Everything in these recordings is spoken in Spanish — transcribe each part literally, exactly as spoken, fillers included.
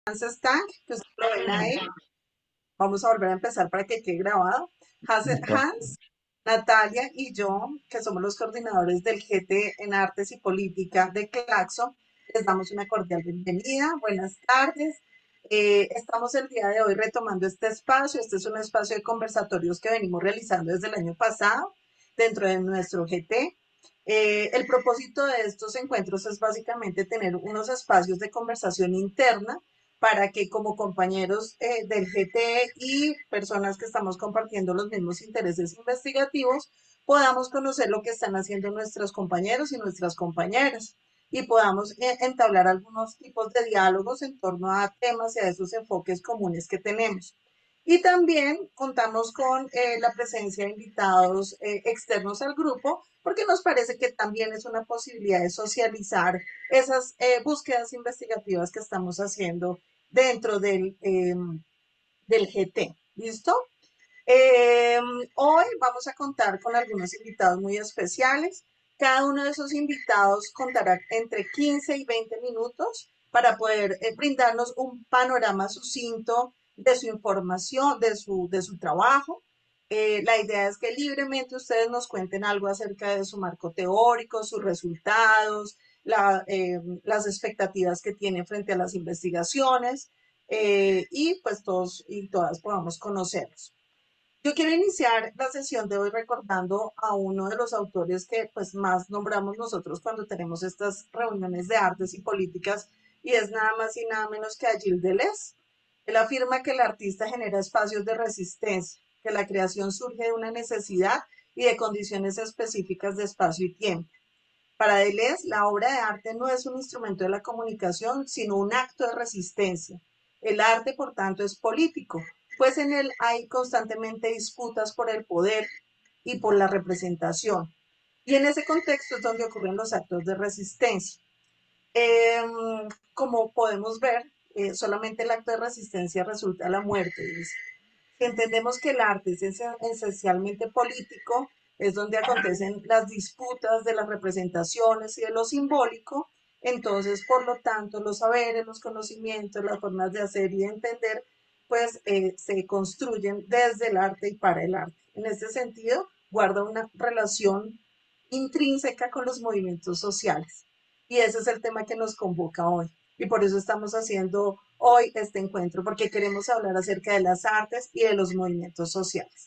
Hans Stank, que usted lo ven ahí. Vamos a volver a empezar para que quede grabado. Hans, Listo. Hans, Natalia y yo, que somos los coordinadores del G T en Artes y Política de Claxo, les damos una cordial bienvenida. Buenas tardes. Eh, estamos el día de hoy retomando este espacio. Este es un espacio de conversatorios que venimos realizando desde el año pasado dentro de nuestro G T. Eh, el propósito de estos encuentros es básicamente tener unos espacios de conversación interna para que como compañeros eh, del G T y personas que estamos compartiendo los mismos intereses investigativos, podamos conocer lo que están haciendo nuestros compañeros y nuestras compañeras y podamos eh, entablar algunos tipos de diálogos en torno a temas y a esos enfoques comunes que tenemos. Y también contamos con eh, la presencia de invitados eh, externos al grupo, porque nos parece que también es una posibilidad de socializar esas eh, búsquedas investigativas que estamos haciendo dentro del, eh, del G T. ¿Listo? Eh, Hoy vamos a contar con algunos invitados muy especiales. Cada uno de esos invitados contará entre quince y veinte minutos para poder eh, brindarnos un panorama sucinto de su información, de su, de su trabajo. Eh, la idea es que libremente ustedes nos cuenten algo acerca de su marco teórico, sus resultados, la, eh, las expectativas que tienen frente a las investigaciones eh, y pues todos y todas podamos conocerlos. Yo quiero iniciar la sesión de hoy recordando a uno de los autores que pues más nombramos nosotros cuando tenemos estas reuniones de artes y políticas y es nada más y nada menos que a Gilles Deleuze. Él afirma que el artista genera espacios de resistencia, que la creación surge de una necesidad y de condiciones específicas de espacio y tiempo. Para Deleuze, la obra de arte no es un instrumento de la comunicación, sino un acto de resistencia. El arte, por tanto, es político, pues en él hay constantemente disputas por el poder y por la representación. Y en ese contexto es donde ocurren los actos de resistencia. Eh, Como podemos ver, eh, solamente el acto de resistencia resulta la muerte, dice. Si entendemos que el arte es esencialmente político, es donde acontecen las disputas de las representaciones y de lo simbólico, entonces, por lo tanto, los saberes, los conocimientos, las formas de hacer y de entender, pues eh, se construyen desde el arte y para el arte. En este sentido, guarda una relación intrínseca con los movimientos sociales. Y ese es el tema que nos convoca hoy. Y por eso estamos haciendo hoy este encuentro, porque queremos hablar acerca de las artes y de los movimientos sociales.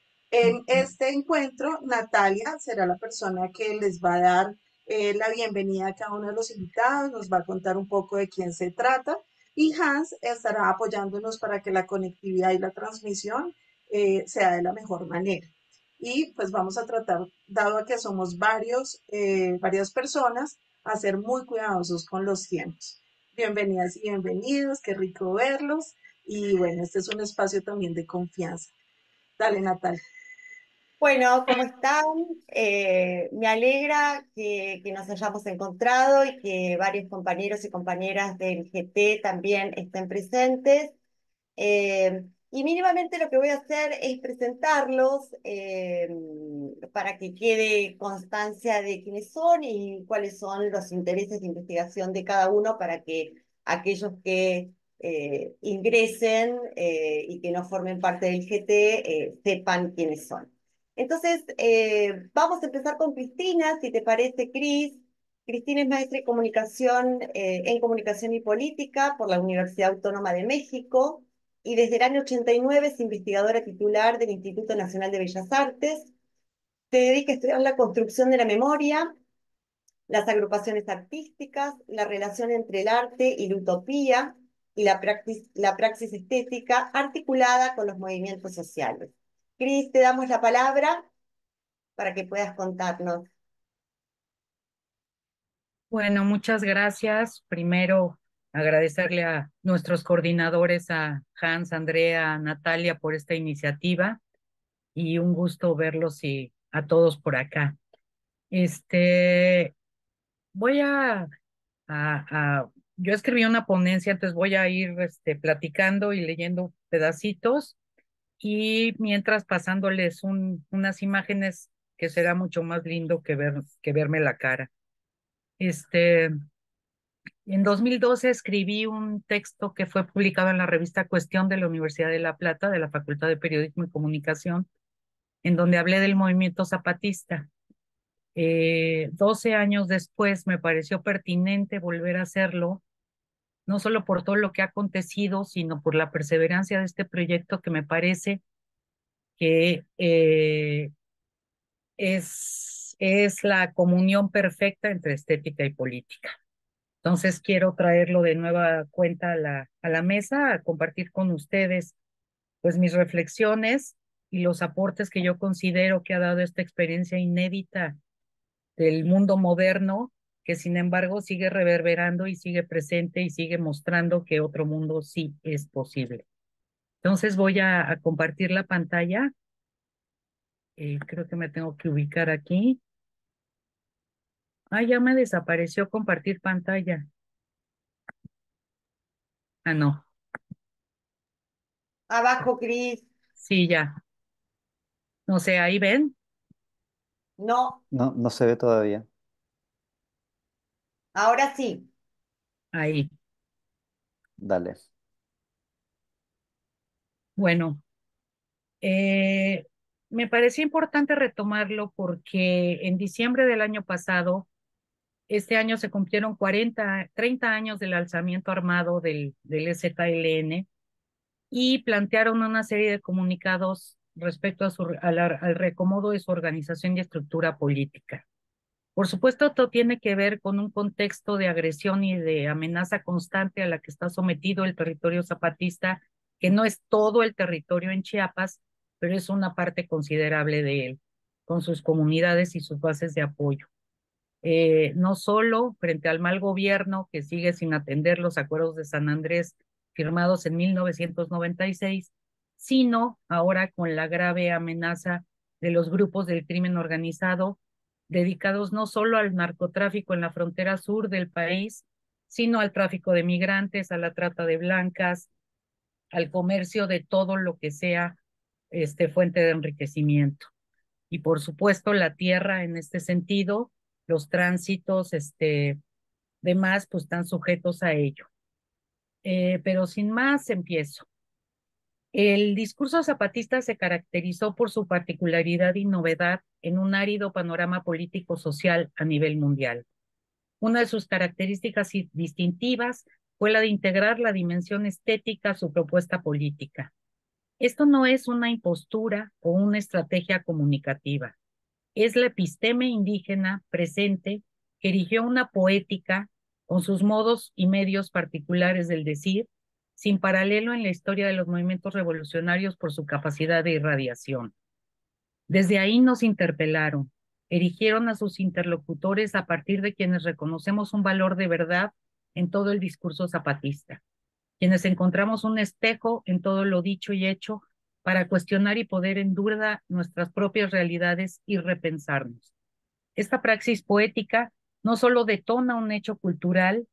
En este encuentro, Natalia será la persona que les va a dar eh, la bienvenida a cada uno de los invitados, nos va a contar un poco de quién se trata y Hans estará apoyándonos para que la conectividad y la transmisión eh, sea de la mejor manera. Y pues vamos a tratar, dado que somos varios, eh, varias personas, a ser muy cuidadosos con los tiempos. Bienvenidas y bienvenidos, qué rico verlos. Y bueno, este es un espacio también de confianza. Dale, Natalia. Bueno, ¿cómo están? Eh, me alegra que, que nos hayamos encontrado y que varios compañeros y compañeras del G T también estén presentes. Eh, y mínimamente lo que voy a hacer es presentarlos eh, para que quede constancia de quiénes son y cuáles son los intereses de investigación de cada uno para que aquellos que eh, ingresen eh, y que no formen parte del G T eh, sepan quiénes son. Entonces, eh, vamos a empezar con Cristina, si te parece, Cris. Cristina es maestra de comunicación, eh, en comunicación y política por la Universidad Autónoma de México y desde el año ochenta y nueve es investigadora titular del Instituto Nacional de Bellas Artes. Se dedica a estudiar la construcción de la memoria, las agrupaciones artísticas, la relación entre el arte y la utopía y la praxis, la praxis estética articulada con los movimientos sociales. Cris, te damos la palabra para que puedas contarnos. Bueno, muchas gracias. Primero, agradecerle a nuestros coordinadores, a Hans, Andrea, Natalia, por esta iniciativa y un gusto verlos y a todos por acá. Este, voy a, a, a- yo escribí una ponencia, entonces voy a ir este, platicando y leyendo pedacitos y mientras pasándoles un, unas imágenes que será mucho más lindo que ver, que verme la cara. Este. En dos mil doce escribí un texto que fue publicado en la revista Cuestión de la Universidad de La Plata, de la Facultad de Periodismo y Comunicación, en donde hablé del movimiento zapatista. Eh, doce años después me pareció pertinente volver a hacerlo, no solo por todo lo que ha acontecido, sino por la perseverancia de este proyecto que me parece que eh, es, es la comunión perfecta entre estética y política. Entonces quiero traerlo de nueva cuenta a la, a la mesa, a compartir con ustedes pues mis reflexiones y los aportes que yo considero que ha dado esta experiencia inédita del mundo moderno, que sin embargo sigue reverberando y sigue presente y sigue mostrando que otro mundo sí es posible. Entonces voy a, a compartir la pantalla. Eh, creo que me tengo que ubicar aquí. Ah, ya me desapareció compartir pantalla. Ah, no. Abajo, Cris. Sí, ya. No sé, ahí ven. No, No, no se ve todavía. ahora sí. Ahí. Dale. Bueno, eh, me pareció importante retomarlo porque en diciembre del año pasado, este año se cumplieron cuarenta, treinta años del alzamiento armado del, del E Z L N y plantearon una serie de comunicados respecto a su, a la- al reacomodo de su organización y estructura política. Por supuesto, esto tiene que ver con un contexto de agresión y de amenaza constante a la que está sometido el territorio zapatista, que no es todo el territorio en Chiapas, pero es una parte considerable de él, con sus comunidades y sus bases de apoyo. Eh, no solo frente al mal gobierno que sigue sin atender los acuerdos de San Andrés firmados en mil novecientos noventa y seis, sino ahora con la grave amenaza de los grupos del crimen organizado dedicados no solo al narcotráfico en la frontera sur del país, sino al tráfico de migrantes, a la trata de blancas, al comercio de todo lo que sea este, fuente de enriquecimiento. Y por supuesto la tierra en este sentido, los tránsitos, este, demás, pues están sujetos a ello. Eh, pero sin más, empiezo. El discurso zapatista se caracterizó por su particularidad y novedad en un árido panorama político-social a nivel mundial. Una de sus características distintivas fue la de integrar la dimensión estética a su propuesta política. Esto no es una impostura o una estrategia comunicativa. Es la episteme indígena presente que erigió una poética con sus modos y medios particulares del decir, sin paralelo en la historia de los movimientos revolucionarios por su capacidad de irradiación. Desde ahí nos interpelaron, erigieron a sus interlocutores a partir de quienes reconocemos un valor de verdad en todo el discurso zapatista, quienes encontramos un espejo en todo lo dicho y hecho para cuestionar y poner en duda nuestras propias realidades y repensarnos. Esta praxis poética no solo detona un hecho cultural,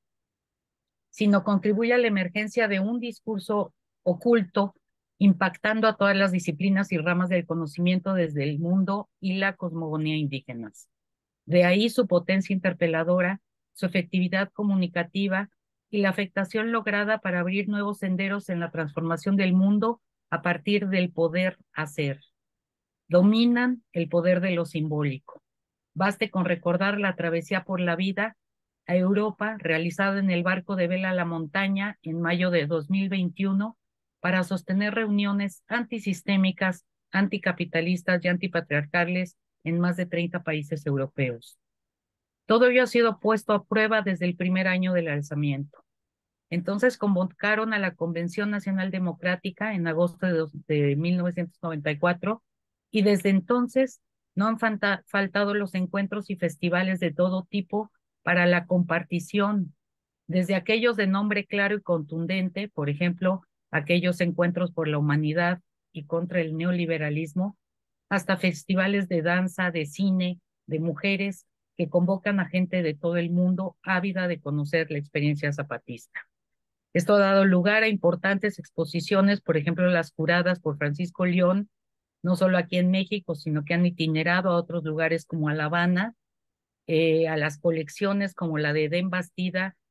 sino contribuye a la emergencia de un discurso oculto, impactando a todas las disciplinas y ramas del conocimiento desde el mundo y la cosmogonía indígenas. De ahí su potencia interpeladora, su efectividad comunicativa y la afectación lograda para abrir nuevos senderos en la transformación del mundo a partir del poder hacer. Dominan el poder de lo simbólico. Baste con recordar la travesía por la vida a Europa realizada en el barco de vela a la montaña en mayo de dos mil veintiuno para sostener reuniones antisistémicas, anticapitalistas y antipatriarcales en más de treinta países europeos. Todo ello ha sido puesto a prueba desde el primer año del alzamiento. Entonces convocaron a la Convención Nacional Democrática en agosto de, dos, de mil novecientos noventa y cuatro y desde entonces no han falta, faltado los encuentros y festivales de todo tipo para la compartición, desde aquellos de nombre claro y contundente, por ejemplo, aquellos encuentros por la humanidad y contra el neoliberalismo, hasta festivales de danza, de cine, de mujeres que convocan a gente de todo el mundo ávida de conocer la experiencia zapatista. Esto ha dado lugar a importantes exposiciones, por ejemplo, las curadas por Francisco León, no solo aquí en México, sino que han itinerado a otros lugares como a La Habana, eh, a las colecciones como la de Edén Bastida,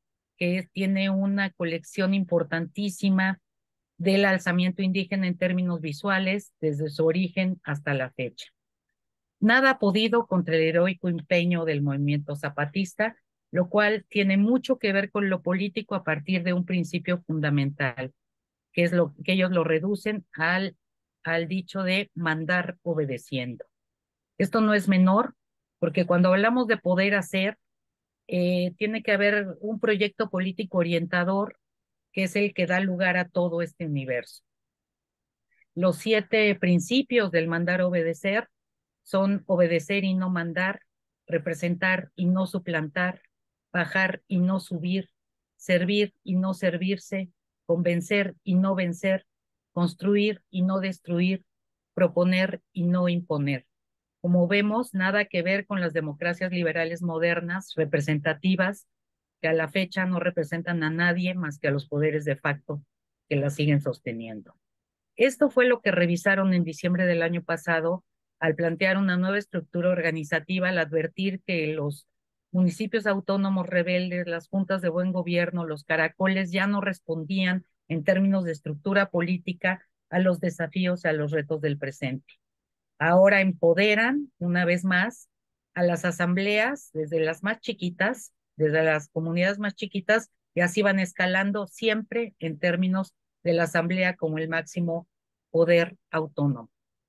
que tiene una colección importantísima del alzamiento indígena en términos visuales, desde su origen hasta la fecha. Nada ha podido contra el heroico empeño del movimiento zapatista, lo cual tiene mucho que ver con lo político a partir de un principio fundamental, que es lo que ellos lo reducen al, al dicho de mandar obedeciendo. Esto no es menor, porque cuando hablamos de poder hacer, eh, tiene que haber un proyecto político orientador que es el que da lugar a todo este universo. Los siete principios del mandar obedecer son obedecer y no mandar, representar y no suplantar, bajar y no subir, servir y no servirse, convencer y no vencer, construir y no destruir, proponer y no imponer. Como vemos, nada que ver con las democracias liberales modernas, representativas, que a la fecha no representan a nadie más que a los poderes de facto que las siguen sosteniendo. Esto fue lo que revisaron en diciembre del año pasado al plantear una nueva estructura organizativa, al advertir que los municipios autónomos rebeldes, las juntas de buen gobierno, los caracoles ya no respondían en términos de estructura política a los desafíos y a los retos del presente. Ahora empoderan una vez más a las asambleas, desde las más chiquitas, desde las comunidades más chiquitas, y así van escalando siempre en términos de la asamblea como el máximo poder autónomo.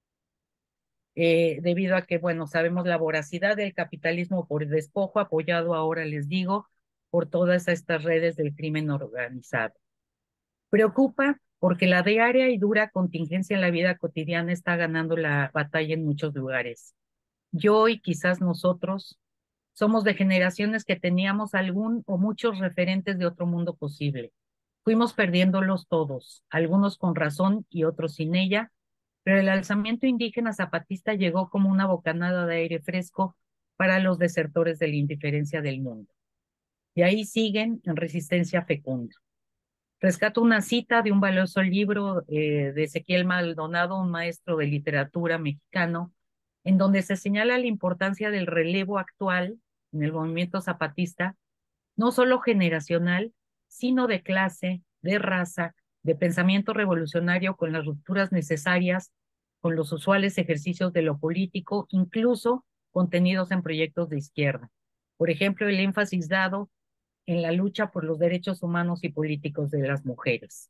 Eh, debido a que, bueno, sabemos la voracidad del capitalismo por despojo, apoyado ahora, les digo, por todas estas redes del crimen organizado. Preocupa porque la diaria y dura contingencia en la vida cotidiana está ganando la batalla en muchos lugares. Yo y quizás nosotros somos de generaciones que teníamos algún o muchos referentes de otro mundo posible. Fuimos perdiéndolos todos, algunos con razón y otros sin ella, pero el alzamiento indígena zapatista llegó como una bocanada de aire fresco para los desertores de la indiferencia del mundo. Y ahí siguen en resistencia fecunda. Rescato una cita de un valioso libro eh, de Ezequiel Maldonado, un maestro de literatura mexicano, en donde se señala la importancia del relevo actual en el movimiento zapatista, no solo generacional, sino de clase, de raza, de pensamiento revolucionario con las rupturas necesarias, con los usuales ejercicios de lo político, incluso contenidos en proyectos de izquierda. Por ejemplo, el énfasis dado en la lucha por los derechos humanos y políticos de las mujeres.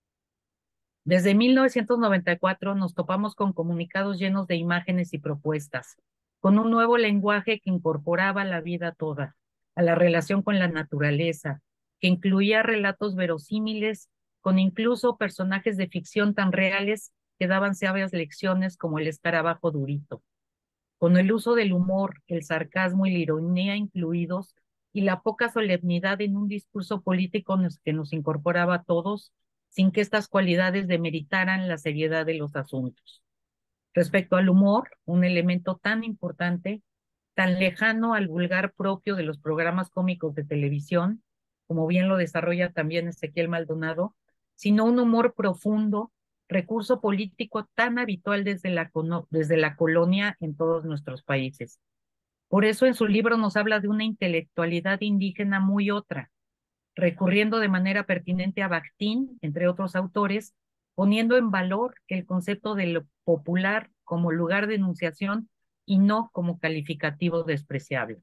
Desde mil novecientos noventa y cuatro nos topamos con comunicados llenos de imágenes y propuestas, con un nuevo lenguaje que incorporaba la vida toda, a la relación con la naturaleza, que incluía relatos verosímiles, con incluso personajes de ficción tan reales que daban sabias lecciones como el escarabajo Durito. Con el uso del humor, el sarcasmo y la ironía incluidos, y la poca solemnidad en un discurso político que nos incorporaba a todos, sin que estas cualidades demeritaran la seriedad de los asuntos. Respecto al humor, un elemento tan importante, tan lejano al vulgar propio de los programas cómicos de televisión, como bien lo desarrolla también Ezequiel Maldonado, sino un humor profundo, recurso político tan habitual desde la, desde la colonia en todos nuestros países. Por eso en su libro nos habla de una intelectualidad indígena muy otra, recurriendo de manera pertinente a Bakhtin, entre otros autores, poniendo en valor el concepto de lo popular como lugar de enunciación y no como calificativo despreciable.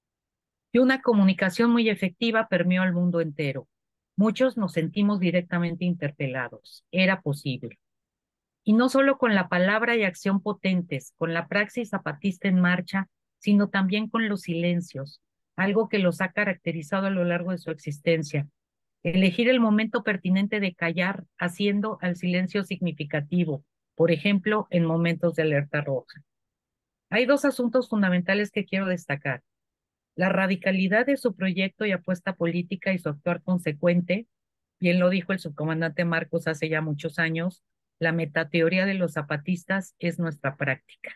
Y una comunicación muy efectiva permeó al mundo entero. Muchos nos sentimos directamente interpelados. Era posible. Y no solo con la palabra y acción potentes, con la praxis zapatista en marcha, sino también con los silencios, algo que los ha caracterizado a lo largo de su existencia. Elegir el momento pertinente de callar, haciendo al silencio significativo, por ejemplo, en momentos de alerta roja. Hay dos asuntos fundamentales que quiero destacar. La radicalidad de su proyecto y apuesta política y su actuar consecuente, bien lo dijo el subcomandante Marcos hace ya muchos años, la metateoría de los zapatistas es nuestra práctica.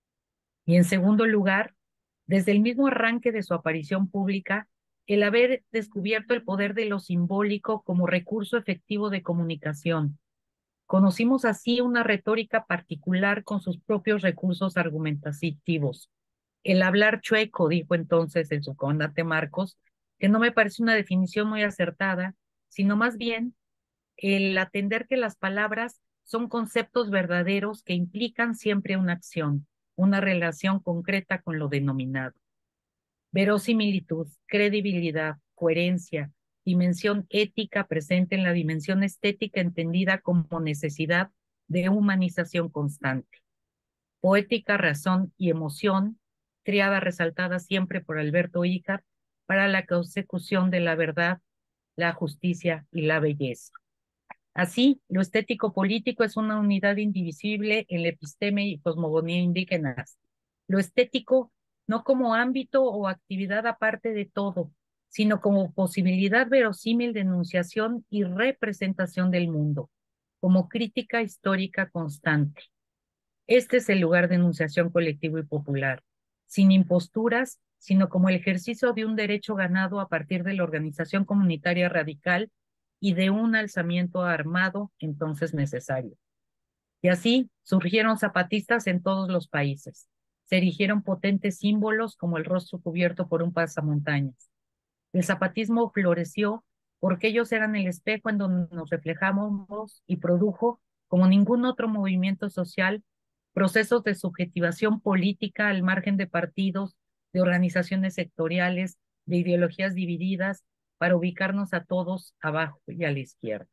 Y en segundo lugar, desde el mismo arranque de su aparición pública, el haber descubierto el poder de lo simbólico como recurso efectivo de comunicación. Conocimos así una retórica particular con sus propios recursos argumentativos. El hablar chueco, dijo entonces el subcomandante Marcos, que no me parece una definición muy acertada, sino más bien el atender que las palabras son conceptos verdaderos que implican siempre una acción, una relación concreta con lo denominado. Verosimilitud, credibilidad, coherencia, dimensión ética presente en la dimensión estética entendida como necesidad de humanización constante. Poética, razón y emoción, triada resaltada siempre por Alberto Ícar para la consecución de la verdad, la justicia y la belleza. Así, lo estético político es una unidad indivisible en la episteme y cosmogonía indígenas. Lo estético no como ámbito o actividad aparte de todo, sino como posibilidad verosímil de enunciación y representación del mundo, como crítica histórica constante. Este es el lugar de enunciación colectivo y popular, sin imposturas, sino como el ejercicio de un derecho ganado a partir de la organización comunitaria radical y de un alzamiento armado entonces necesario. Y así surgieron zapatistas en todos los países. Se erigieron potentes símbolos como el rostro cubierto por un pasamontañas. El zapatismo floreció porque ellos eran el espejo en donde nos reflejamos y produjo, como ningún otro movimiento social, procesos de subjetivación política al margen de partidos, de organizaciones sectoriales, de ideologías divididas, para ubicarnos a todos abajo y a la izquierda.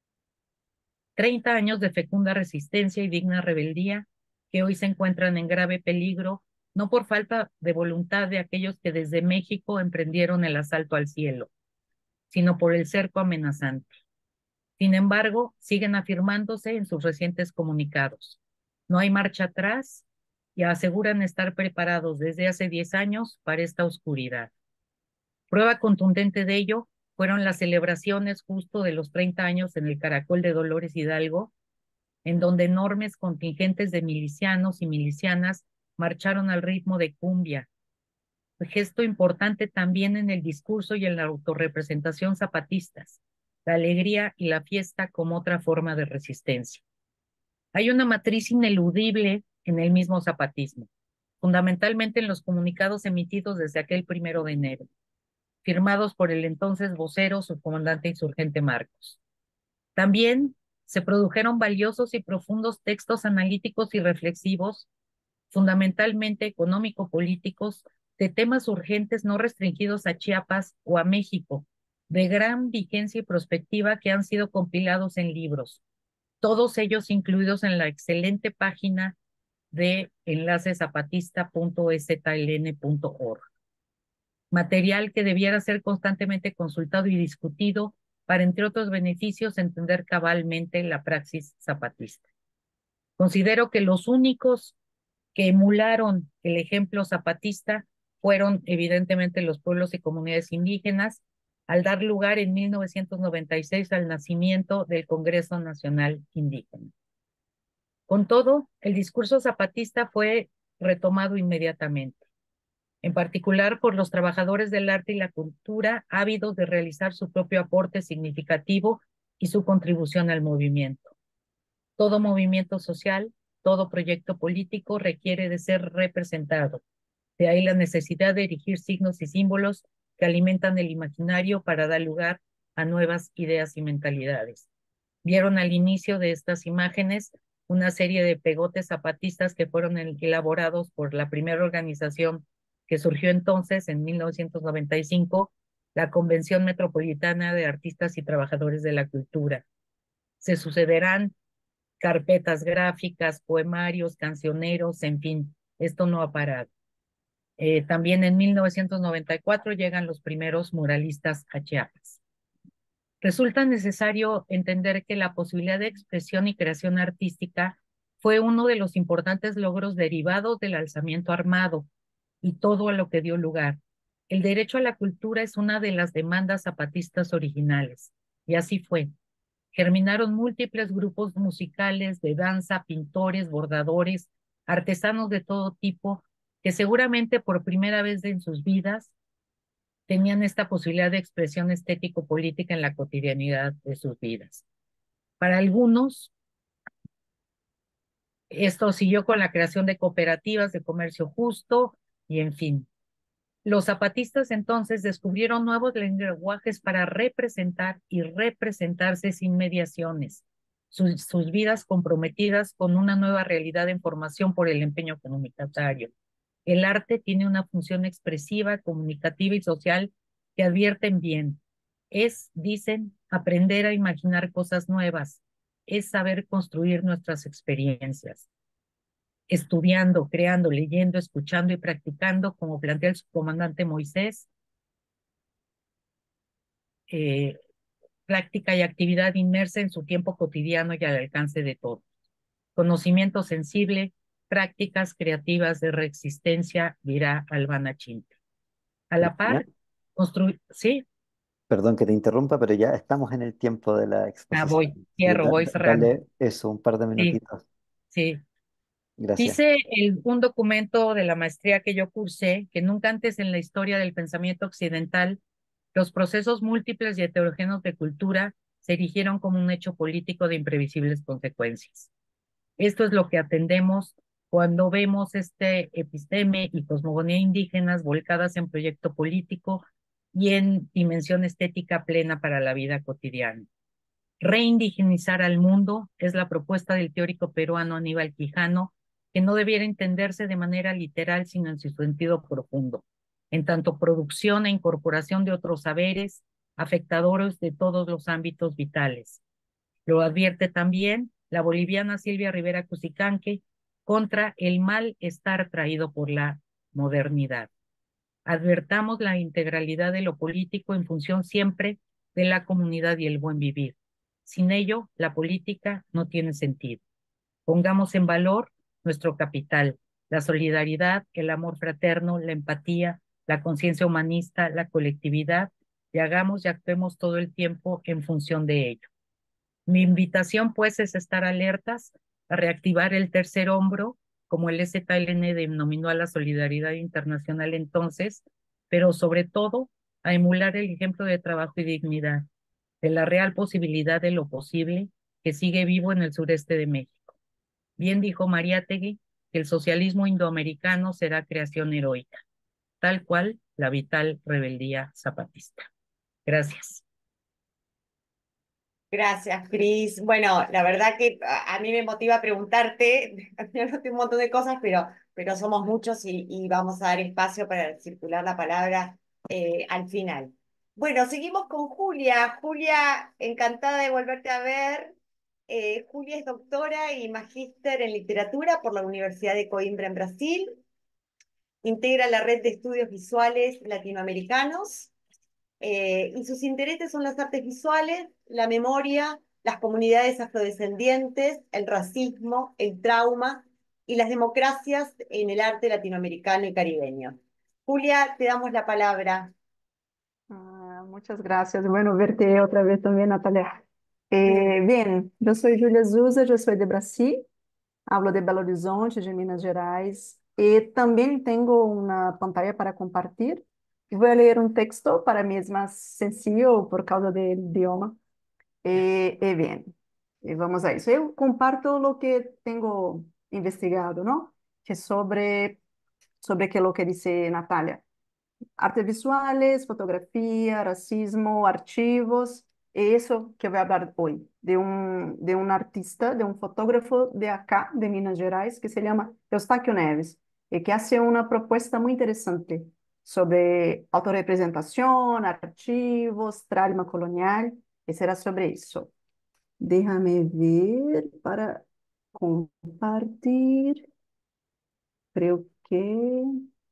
Treinta años de fecunda resistencia y digna rebeldía que hoy se encuentran en grave peligro, no por falta de voluntad de aquellos que desde México emprendieron el asalto al cielo, sino por el cerco amenazante. Sin embargo, siguen afirmándose en sus recientes comunicados. No hay marcha atrás y aseguran estar preparados desde hace diez años para esta oscuridad. Prueba contundente de ello fueron las celebraciones justo de los treinta años en el Caracol de Dolores Hidalgo, en donde enormes contingentes de milicianos y milicianas marcharon al ritmo de cumbia, gesto importante también en el discurso y en la autorrepresentación zapatistas, la alegría y la fiesta como otra forma de resistencia. Hay una matriz ineludible en el mismo zapatismo, fundamentalmente en los comunicados emitidos desde aquel primero de enero, firmados por el entonces vocero, subcomandante insurgente Marcos. También se produjeron valiosos y profundos textos analíticos y reflexivos, fundamentalmente económico-políticos, de temas urgentes no restringidos a Chiapas o a México, de gran vigencia y prospectiva que han sido compilados en libros, todos ellos incluidos en la excelente página de enlace zapatista punto e z l n punto org. Material que debiera ser constantemente consultado y discutido para, entre otros beneficios, entender cabalmente la praxis zapatista. Considero que los únicos que emularon el ejemplo zapatista fueron evidentemente los pueblos y comunidades indígenas, al dar lugar en mil novecientos noventa y seis al nacimiento del Congreso Nacional Indígena. Con todo, el discurso zapatista fue retomado inmediatamente, en particular por los trabajadores del arte y la cultura, ávidos de realizar su propio aporte significativo y su contribución al movimiento. Todo movimiento social, todo proyecto político requiere de ser representado. De ahí la necesidad de erigir signos y símbolos que alimentan el imaginario para dar lugar a nuevas ideas y mentalidades. Vieron al inicio de estas imágenes una serie de pegotes zapatistas que fueron elaborados por la primera organización que surgió entonces en mil novecientos noventa y cinco, la Convención Metropolitana de Artistas y Trabajadores de la Cultura. Se sucederán carpetas gráficas, poemarios, cancioneros, en fin, esto no ha parado. Eh, también en mil novecientos noventa y cuatro llegan los primeros muralistas a Chiapas. Resulta necesario entender que la posibilidad de expresión y creación artística fue uno de los importantes logros derivados del alzamiento armado y todo a lo que dio lugar. El derecho a la cultura es una de las demandas zapatistas originales, y así fue. Germinaron múltiples grupos musicales, de danza, pintores, bordadores, artesanos de todo tipo, que seguramente por primera vez en sus vidas tenían esta posibilidad de expresión estético-política en la cotidianidad de sus vidas. Para algunos, esto siguió con la creación de cooperativas de comercio justo y en fin. Los zapatistas entonces descubrieron nuevos lenguajes para representar y representarse sin mediaciones, sus, sus vidas comprometidas con una nueva realidad en formación por el empeño comunitario. El arte tiene una función expresiva, comunicativa y social que advierten bien. Es, dicen, aprender a imaginar cosas nuevas, es saber construir nuestras experiencias estudiando, creando, leyendo, escuchando y practicando, como plantea el subcomandante Moisés, eh, práctica y actividad inmersa en su tiempo cotidiano y al alcance de todos. Conocimiento sensible, prácticas creativas de reexistencia, dirá Albana Chinte. A la Virginia, par, construir, sí, perdón que te interrumpa, pero ya estamos en el tiempo de la ah, voy, exposición. Y cierro, da- voy da- cerrando. dale eso, un par de Sí, minutitos. sí. Gracias. Dice el, un documento de la maestría que yo cursé que nunca antes en la historia del pensamiento occidental los procesos múltiples y heterogéneos de cultura se erigieron como un hecho político de imprevisibles consecuencias. Esto es lo que atendemos cuando vemos este episteme y cosmogonía indígenas volcadas en proyecto político y en dimensión estética plena para la vida cotidiana. Reindigenizar al mundo es la propuesta del teórico peruano Aníbal Quijano, que no debiera entenderse de manera literal, sino en su sentido profundo, en tanto producción e incorporación de otros saberes, afectadores de todos los ámbitos vitales. Lo advierte también la boliviana Silvia Rivera Cusicanque contra el malestar traído por la modernidad. Advertamos la integralidad de lo político en función siempre de la comunidad y el buen vivir. Sin ello, la política no tiene sentido. Pongamos en valor nuestro capital, la solidaridad, el amor fraterno, la empatía, la conciencia humanista, la colectividad, y hagamos y actuemos todo el tiempo en función de ello. Mi invitación, pues, es estar alertas a reactivar el tercer hombro, como el Z L N denominó a la solidaridad internacional entonces, pero sobre todo a emular el ejemplo de trabajo y dignidad, de la real posibilidad de lo posible que sigue vivo en el sureste de México. Bien dijo Mariátegui que el socialismo indoamericano será creación heroica, tal cual la vital rebeldía zapatista. Gracias. Gracias, Cris. Bueno, la verdad que a, a mí me motiva preguntarte, yo noté un montón de cosas, pero, pero somos muchos y, y vamos a dar espacio para circular la palabra eh, al final. Bueno, seguimos con Julia. Julia, encantada de volverte a ver. Eh, Julia es doctora y magíster en literatura por la Universidad de Coimbra en Brasil. Integra la red de estudios visuales latinoamericanos eh, y sus intereses son las artes visuales, la memoria, las comunidades afrodescendientes, el racismo, el trauma y las democracias en el arte latinoamericano y caribeño. Julia, te damos la palabra. Ah, muchas gracias. Bueno, verte otra vez también, Natalia. Eh, bien, yo soy Julia Zusa, yo soy de Brasil, hablo de Belo Horizonte, de Minas Gerais, y también tengo una pantalla para compartir. Voy a leer un texto, para mí es más sencillo por causa del idioma. Eh, eh, bien, eh, vamos a eso. Yo comparto lo que tengo investigado, ¿no? Que sobre, sobre que lo que dice Natalia. Artes visuales, fotografía, racismo, archivos, eso que voy a hablar hoy, de un, de un artista, de un fotógrafo de acá, de Minas Gerais, que se llama Eustáquio Neves, y que hace una propuesta muy interesante sobre autorrepresentación, archivos, trauma colonial, y será sobre eso. Déjame ver para compartir, creo que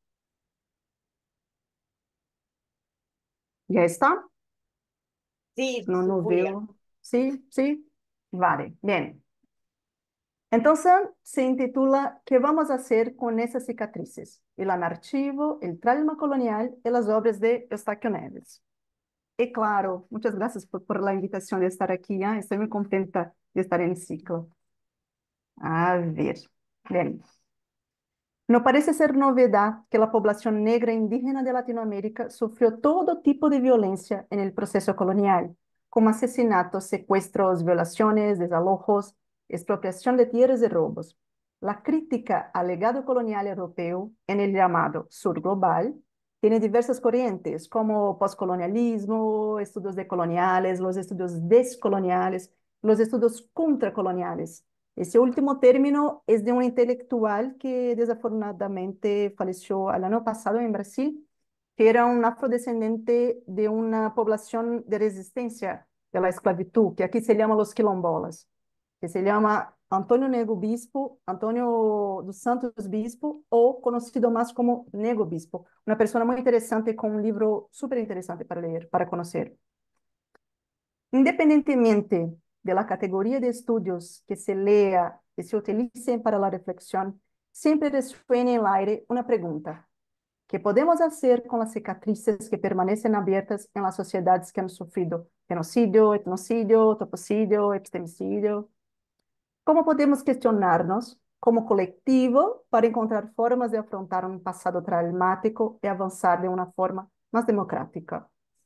ya está. Sí, No, no Julia. veo. Sí, sí. Vale, bien. Entonces se intitula ¿Qué vamos a hacer con esas cicatrices? El anarchivo, el trauma colonial y las obras de Eustáquio Neves. Y claro, muchas gracias por, por la invitación de estar aquí. ¿eh? Estoy muy contenta de estar en el ciclo. A ver, bien. No parece ser novedad que la población negra e indígena de Latinoamérica sufrió todo tipo de violencia en el proceso colonial, como asesinatos, secuestros, violaciones, desalojos, expropiación de tierras y robos. La crítica al legado colonial europeo en el llamado Sur Global tiene diversas corrientes, como postcolonialismo, estudios decoloniales, los estudios descoloniales, los estudios contracoloniales. Ese último término es de un intelectual que desafortunadamente falleció el año pasado en Brasil, que era un afrodescendente de una población de resistencia de la esclavitud, que aquí se llama los quilombolas, que se llama Antônio Nego Bispo, Antônio dos Santos Bispo, o conocido más como Nego Bispo, una persona muy interesante con un libro súper interesante para leer, para conocer. Independientemente de la categoría de estudios que se lea y se utilicen para la reflexión, siempre resuena en el aire una pregunta: ¿qué podemos hacer con las cicatrices que permanecen abiertas en las sociedades que han sufrido genocidio, etnocidio, topocidio, epistemicidio? ¿Cómo podemos gestionarnos como colectivo para encontrar formas de afrontar un pasado traumático y avanzar de una forma más democrática?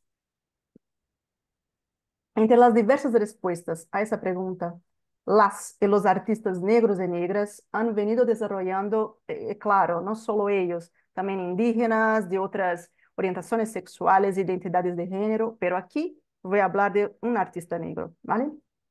Entre las diversas respuestas a esa pregunta, las y los artistas negros y negras han venido desarrollando, eh, claro, no solo ellos, también indígenas, de otras orientaciones sexuales, identidades de género, pero aquí voy a hablar de un artista negro, ¿vale?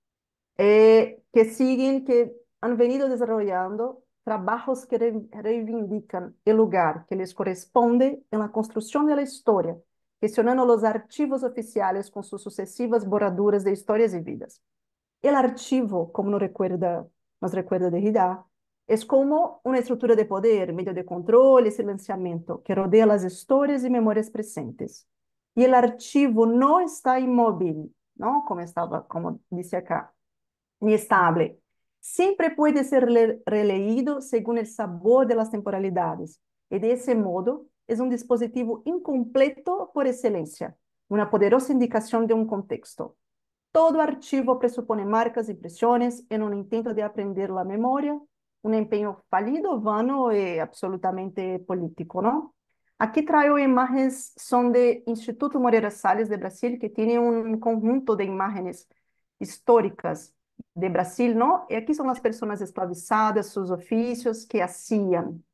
Eh, que siguen, que han venido desarrollando trabajos que re- reivindican el lugar que les corresponde en la construcción de la historia, gestionando los archivos oficiales con sus sucesivas borraduras de historias y vidas. El archivo, como nos recuerda, nos recuerda Derrida, es como una estructura de poder, medio de control y silenciamiento que rodea las historias y memorias presentes. Y el archivo no está inmóvil, ¿no? Como estaba, como dice acá, ni estable. Siempre puede ser releído según el sabor de las temporalidades. Y de ese modo es un dispositivo incompleto por excelencia, una poderosa indicación de un contexto. Todo archivo presupone marcas y impresiones en un intento de aprender la memoria, un empeño fallido, vano y absolutamente político, ¿no? Aquí traigo imágenes, son de Instituto Moreira Salles de Brasil, que tiene un conjunto de imágenes históricas de Brasil, ¿no? Y aquí son las personas esclavizadas, sus oficios, que hacían.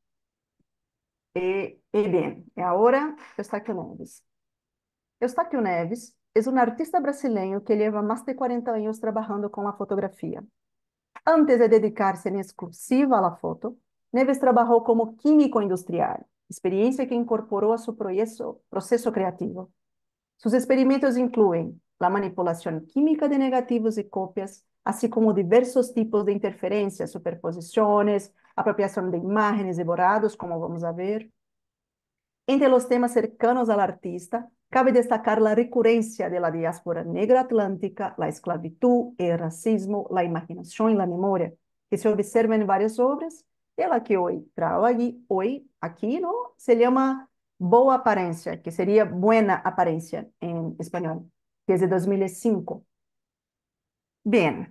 Y, y bien, y ahora Eustáquio Neves. Eustáquio Neves es un artista brasileño que lleva más de cuarenta años trabajando con la fotografía. Antes de dedicarse en exclusiva a la foto, Neves trabajó como químico industrial, experiencia que incorporó a su proceso, proceso creativo. Sus experimentos incluyen la manipulación química de negativos y copias, así como diversos tipos de interferencias, superposiciones, apropiación de imágenes y borrados, como vamos a ver. Entre los temas cercanos al artista, cabe destacar la recurrencia de la diáspora negra atlántica, la esclavitud, el racismo, la imaginación y la memoria, que se observa en varias obras, de la que hoy traigo allí, hoy, aquí, ¿no? Se llama Boa Aparência, que sería Buena Apariencia en español, que es de dos mil cinco. Bien,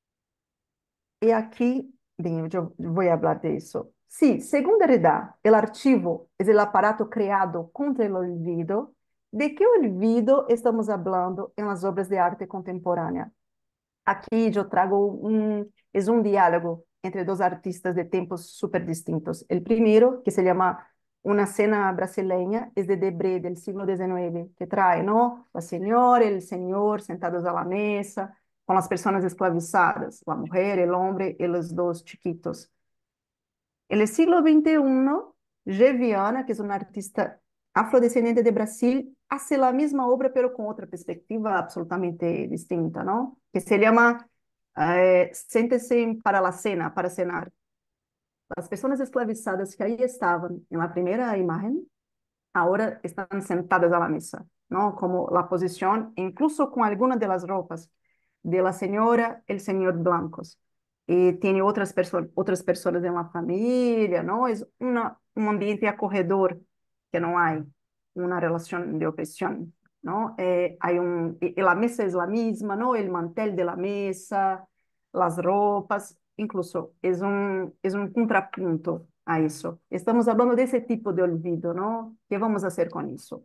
y aquí, bien, yo voy a hablar de eso. Sí, según Derrida, el archivo es el aparato creado contra el olvido. ¿De qué olvido estamos hablando en las obras de arte contemporánea? Aquí yo traigo un, es un diálogo entre dos artistas de tiempos súper distintos. El primero, que se llama Una cena brasileña, es de Debré, del siglo diecinueve, que trae, ¿no? La señora, el señor sentados a la mesa, con las personas esclavizadas, la mujer, el hombre y los dos chiquitos. En el siglo veintiuno, G. Viana, que es un artista afrodescendiente de Brasil, hace la misma obra, pero con otra perspectiva absolutamente distinta, ¿no? Que se llama eh, Siéntese para la cena, para cenar. Las personas esclavizadas que ahí estaban en la primera imagen, ahora están sentadas a la mesa, ¿no? Como la posición, incluso con algunas de las ropas de la señora, el señor blancos. Y tiene otras, perso otras personas en la familia, ¿no? Es una, un ambiente acogedor, que no hay una relación de opresión, ¿no? Eh, hay un, y, y la mesa es la misma, ¿no? El mantel de la mesa, las ropas, incluso es un, es un contrapunto a eso. Estamos hablando de ese tipo de olvido, ¿no? ¿Qué vamos a hacer con eso?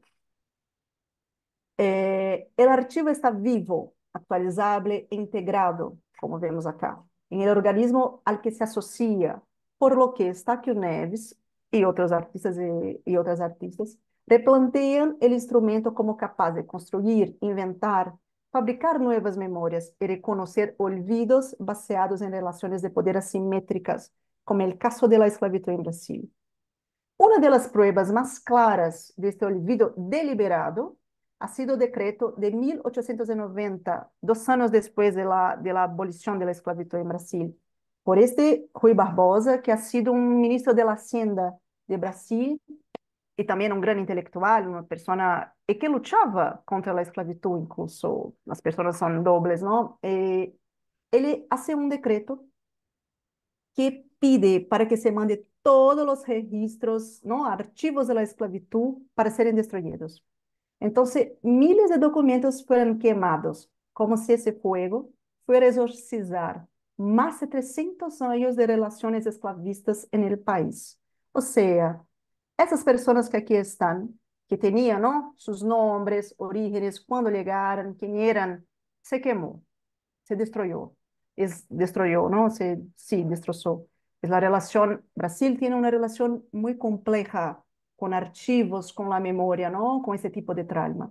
Eh, el archivo está vivo, actualizable e integrado, como vemos acá, en el organismo al que se asocia, por lo que Eustáquio Neves y otros artistas y, y otras artistas replantean el instrumento como capaz de construir, inventar, fabricar nuevas memorias y reconocer olvidos baseados en relaciones de poder asimétricas, como el caso de la esclavitud en Brasil. Una de las pruebas más claras de este olvido deliberado ha sido el decreto de mil ochocientos noventa, dos años después de la, de la abolición de la esclavitud en Brasil, por este Rui Barbosa, que ha sido un ministro de la Hacienda de Brasil y también un gran intelectual, una persona y que luchaba contra la esclavitud, incluso las personas son dobles, ¿no? Eh, él hace un decreto que pide para que se mande todos los registros, ¿no? Archivos de la esclavitud para serem destruídos. Entonces, miles de documentos fueron quemados, como si ese fuego fuera a exorcizar más de trescientos años de relaciones esclavistas en el país. O sea, essas pessoas que aqui estão, que tinham, não, seus nomes, orígenes, quando chegaram, quem eram, se queimou, se destruiu, es, destruiu, não, se, sí, destroçou. Es la relación, Brasil tiene una relación muy compleja con archivos, con la memoria, ¿no? Con ese tipo de trauma.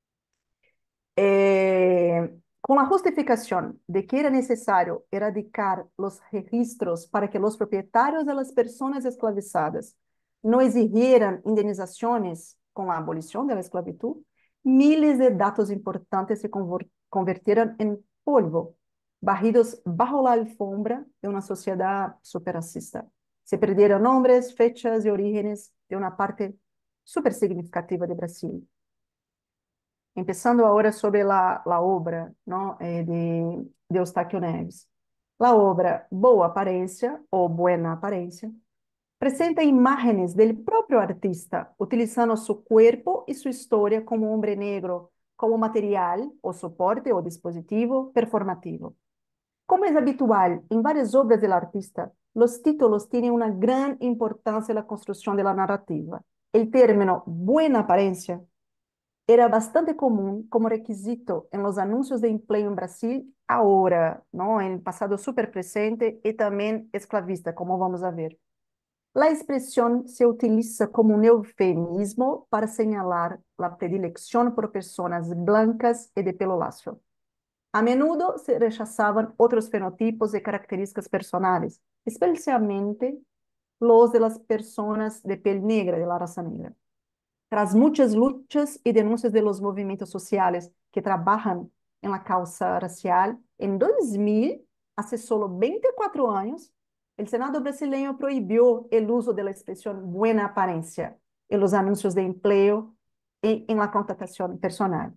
Eh, con la justificación de que era necesario erradicar los registros para que los propietarios de las personas esclavizadas no exigieran indemnizaciones con la abolición de la esclavitud, miles de datos importantes se convirtieron en polvo, barridos bajo la alfombra de una sociedad superracista. Se perdieron nombres, fechas y orígenes de una parte súper significativa de Brasil. Empezando agora sobre la, la obra, ¿no? eh, de, de Eustáquio Neves. La obra Boa Aparência, ou Buena Aparência, presenta imágenes del propio artista, utilizando su cuerpo y su historia como hombre negro, como material o soporte o dispositivo performativo. Como es habitual en varias obras del artista, los títulos tienen una gran importancia en la construcción de la narrativa. El término buena apariencia era bastante común como requisito en los anuncios de empleo en Brasil ahora, ¿no? En el pasado súper presente y también esclavista, como vamos a ver. La expresión se utiliza como un eufemismo para señalar la predilección por personas blancas y de pelo lacio. A menudo se rechazaban otros fenotipos y características personales, especialmente los de las personas de piel negra, de la raza negra. Tras muchas luchas y denuncias de los movimientos sociales que trabajan en la causa racial, en dos mil, hace solo veinticuatro años, el Senado brasileño prohibió el uso de la expresión buena apariencia en los anuncios de empleo y en la contratación personal.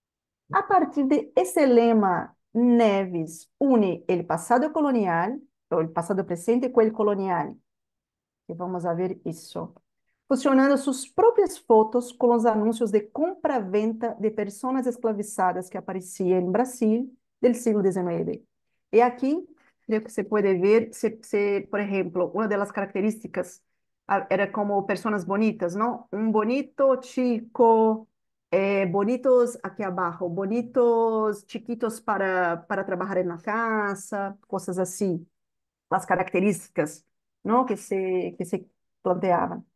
A partir de ese lema, Neves une el pasado colonial, o el pasado presente con el colonial, que vamos a ver eso, fusionando sus propias fotos con los anuncios de compra-venta de personas esclavizadas que aparecían en Brasil del siglo diecinueve. Y aquí creo que se puede ver, se, se, por ejemplo, una de las características ah, era como personas bonitas, ¿no? Un bonito chico, eh, bonitos aquí abajo, bonitos chiquitos para, para trabajar en la casa, cosas así, las características, ¿no? Que se, que se planteaban.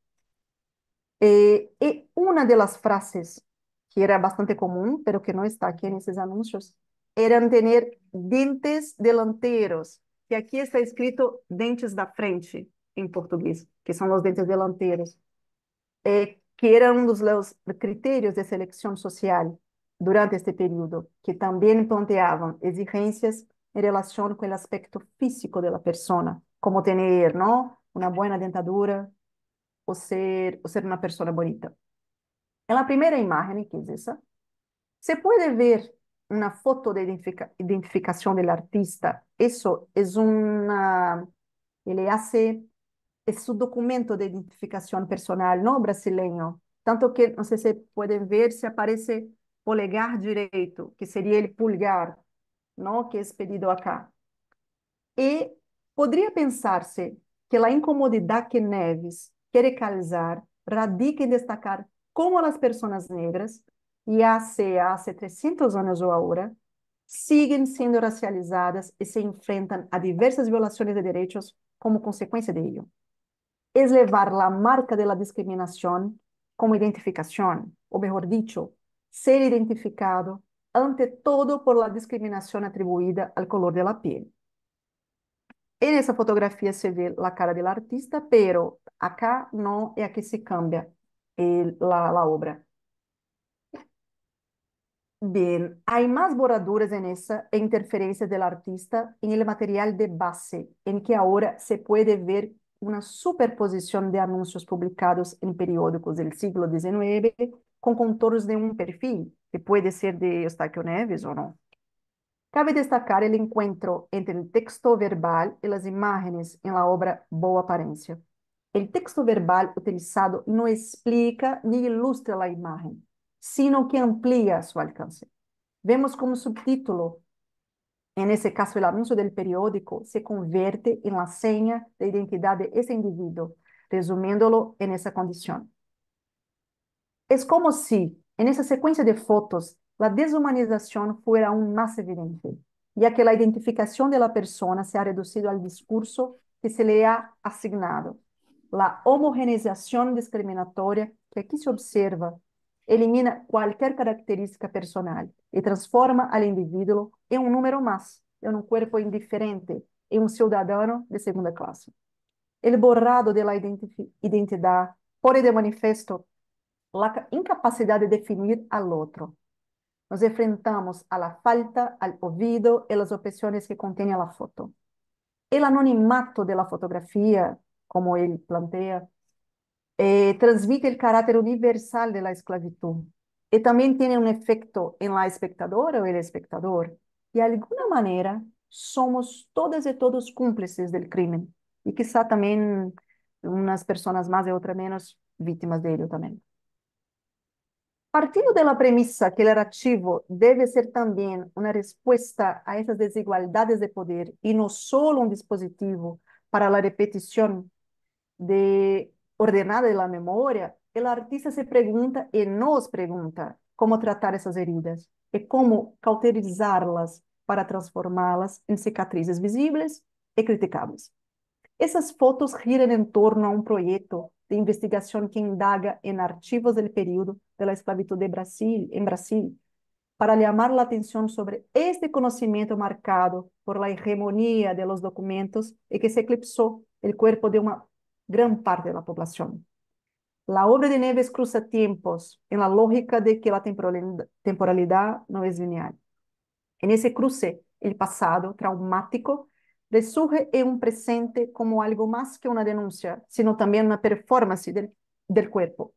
Eh, y una de las frases que era bastante común, pero que no está aquí en esos anuncios, eran tener dientes delanteros, que aquí está escrito dentes da frente en portugués, que son los dientes delanteros, eh, que eran uno de los criterios de selección social durante este periodo, que también planteaban exigencias en relación con el aspecto físico de la persona, como tener, ¿no? Una buena dentadura, o ser, o ser una persona bonita. En la primera imagen, que es esa, se puede ver una foto de identifica, identificación del artista. Eso es una, él hace, es su documento de identificación personal, ¿no? Brasileño. Tanto que, no sé si pueden ver, se aparece polegar direito, que sería el pulgar, ¿no? Que es pedido acá. Y podría pensarse que la incomodidad que Neves quiere causar radica en destacar cómo las personas negras, ya sea hace trescientos años o ahora, siguen siendo racializadas y se enfrentan a diversas violaciones de derechos como consecuencia de ello. Es llevar la marca de la discriminación como identificación, o mejor dicho, ser identificado ante todo por la discriminación atribuida al color de la piel. En esa fotografía se ve la cara del artista, pero acá no es aquí se cambia el- la, la obra. Bien, hay más borraduras en esa e interferencias del artista en el material de base, en que ahora se puede ver una superposición de anuncios publicados en periódicos del siglo diecinueve con contornos de un perfil, que puede ser de Eustáquio Neves o no. Cabe destacar el encuentro entre el texto verbal y las imágenes en la obra Boa Aparência. El texto verbal utilizado no explica ni ilustra la imagen, sino que amplía su alcance. Vemos como subtítulo, en ese caso el anuncio del periódico, se convierte en la seña de identidad de ese individuo, resumiéndolo en esa condición. Es como si, en esa secuencia de fotos, la deshumanización fuera aún más evidente, ya que la identificación de la persona se ha reducido al discurso que se le ha asignado. La homogeneización discriminatoria que aquí se observa elimina cualquier característica personal y transforma al individuo en un número más, en un cuerpo indiferente, en un ciudadano de segunda clase. El borrado de la identifi- identidad pone de manifiesto la incapacidad de definir al otro. Nos enfrentamos a la falta, al olvido y las opresiones que contiene la foto. El anonimato de la fotografía, como él plantea, eh, transmite el carácter universal de la esclavitud y también tiene un efecto en la espectadora o el espectador. De alguna manera, somos todas y todos cómplices del crimen y quizá también unas personas más y otras menos víctimas de ello también. Partindo de la premisa que el archivo debe ser también una respuesta a esas desigualdades de poder y no solo un dispositivo para la repetición de, ordenada de la memoria, el artista se pregunta y nos pregunta cómo tratar esas heridas y cómo cauterizarlas para transformarlas en cicatrices visibles y criticables. Essas fotos giran em torno a um projeto de investigação que indaga em arquivos do período da esclavitud de Brasil, em Brasil, para chamar a atenção sobre este conhecimento marcado por la hegemonia de los documentos e que se eclipsou o corpo de uma grande parte da população. La obra de Neves cruza tiempos en la lógica de que la temporalidad, temporalidad no es lineal. En ese cruce, el pasado traumático resurge en un presente como algo más que una denuncia, sino también una performance del, del cuerpo.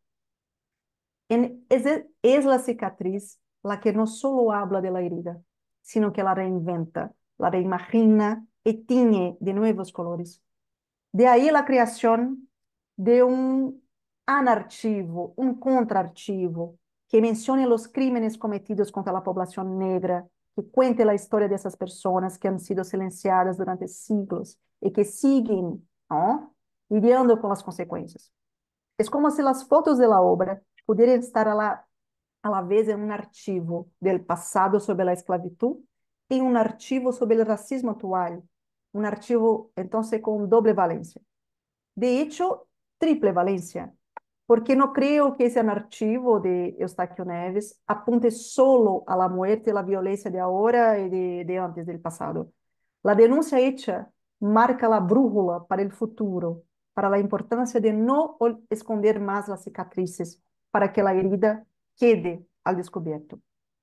En, es, es la cicatriz la que no solo habla de la herida, sino que la reinventa, la reimagina y tiñe de nuevos colores. De ahí la creación de un anarchivo, un contraarchivo, que mencione los crímenes cometidos contra la población negra, que cuente la historia de esas personas que han sido silenciadas durante siglos y que siguen, ¿no?, lidiando con las consecuencias. Es como si las fotos de la obra pudieran estar a la, a la vez en un archivo del pasado sobre la esclavitud y un archivo sobre el racismo actual, un archivo entonces con doble valencia. De hecho, triple valencia, porque no creo que ese archivo de Eustáquio Neves apunte solo a la muerte y la violencia de ahora y de, de antes del pasado. La denuncia hecha marca la brújula para el futuro, para la importancia de no esconder más las cicatrices, para que la herida quede al descubierto.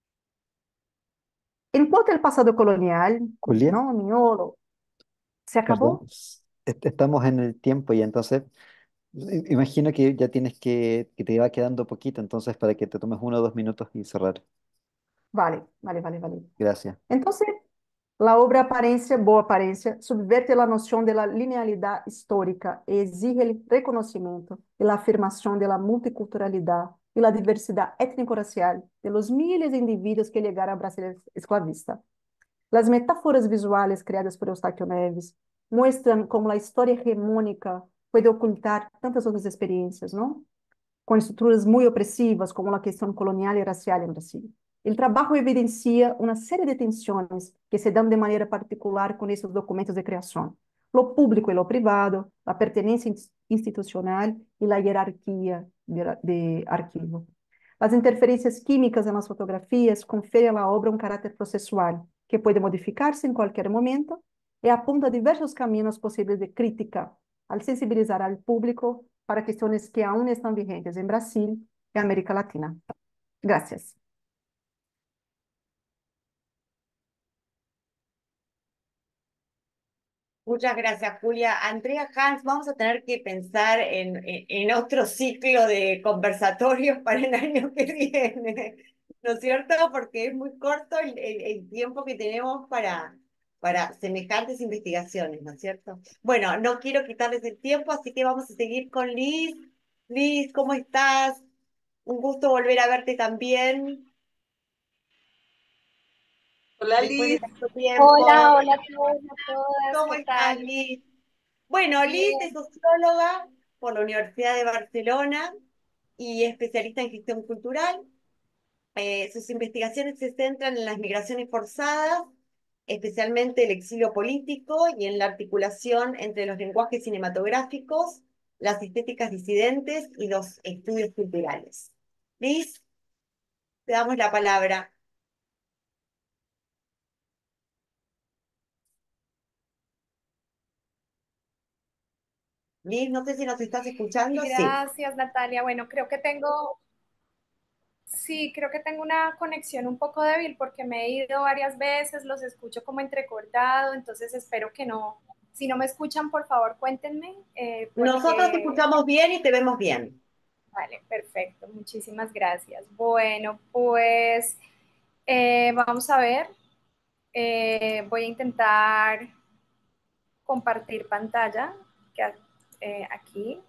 En cuanto al pasado colonial, Julia, ¿no, Miolo? ¿Se perdón, acabó? est- estamos en el tiempo y entonces i- imagino que ya tienes que, que te va quedando poquito, entonces para que te tomes uno o dos minutos y cerrar. Vale, vale, vale, vale. Gracias. Entonces, la obra Aparência, Boa Aparência, subverte la noción de la linealidad histórica e exige el reconocimiento y la afirmación de la multiculturalidad y la diversidad étnico-racial de los miles de individuos que llegaron a Brasil esclavista. Las metáforas visuales creadas por Eustáquio Neves muestran cómo la historia hegemónica puede ocultar tantas otras experiencias, ¿no?, con estructuras muy opresivas como la cuestión colonial y racial en Brasil. El trabajo evidencia una serie de tensiones que se dan de manera particular con esos documentos de creación: lo público y lo privado, la pertenencia institucional y la jerarquía de, de arquivo. As interferências químicas nas fotografias conferem à obra um caráter processual, que pode modificar-se em qualquer momento e aponta diversos caminhos possíveis de crítica, al sensibilizar al público para questões que aún estão vigentes em Brasil e América Latina. Gracias. Muchas gracias, Julia. Andrea, Hans, vamos a tener que pensar en, en, en otro ciclo de conversatorios para el año que viene, ¿no es cierto? Porque es muy corto el, el- el tiempo que tenemos para, para semejantes investigaciones, ¿no es cierto? Bueno, no quiero quitarles el tiempo, así que vamos a seguir con Liz. Liz, ¿cómo estás? Un gusto volver a verte también, Hola después de Liz, tanto tiempo. Hola, hola a todos, a todas, ¿Cómo ¿qué estás, tal? Liz? Bueno, Liz es Bien, socióloga por la Universidad de Barcelona y especialista en gestión cultural. Eh, sus investigaciones se centran en las migraciones forzadas, especialmente el exilio político y en la articulación entre los lenguajes cinematográficos, las estéticas disidentes y los estudios culturales. Liz, te damos la palabra. Liz, no sé si nos estás escuchando. Sí. gracias Natalia. Bueno, creo que tengo, sí, creo que tengo una conexión un poco débil porque me he ido varias veces, los escucho como entrecortado, entonces espero que no, si no me escuchan, por favor, cuéntenme, eh, Nosotros te porque, escuchamos bien y te vemos bien. vale, perfecto, muchísimas gracias. Bueno, pues eh, vamos a ver, eh, voy a intentar compartir pantalla, que, eh, aquí.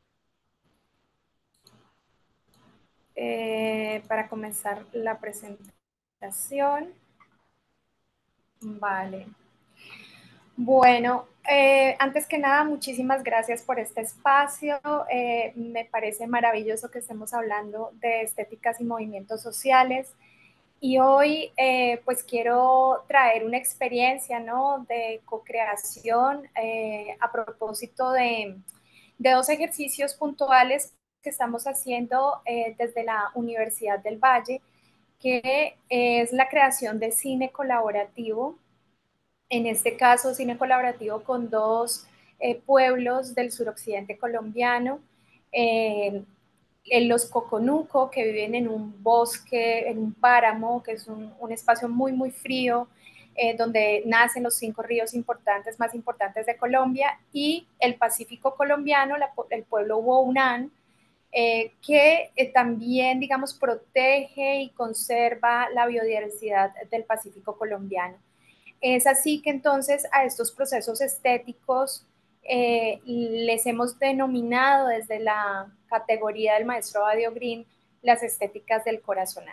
Eh, para comenzar la presentación. Vale. Bueno, eh, antes que nada, muchísimas gracias por este espacio. Eh, me parece maravilloso que estemos hablando de estéticas y movimientos sociales. Y hoy, eh, pues quiero traer una experiencia, ¿no? De co-creación eh, a propósito de, de, dos ejercicios puntuales que estamos haciendo eh, desde la Universidad del Valle, que es la creación de cine colaborativo, en este caso cine colaborativo con dos eh, pueblos del suroccidente colombiano, eh, en los Coconuco, que viven en un bosque, en un páramo, que es un, un espacio muy, muy frío, eh, donde nacen los cinco ríos importantes, más importantes de Colombia, y el Pacífico colombiano, la, el pueblo Wounaan, eh, que eh, también, digamos, protege y conserva la biodiversidad del Pacífico colombiano. Es así que entonces a estos procesos estéticos eh, les hemos denominado desde la categoría del maestro Adio Green las estéticas del corazonar.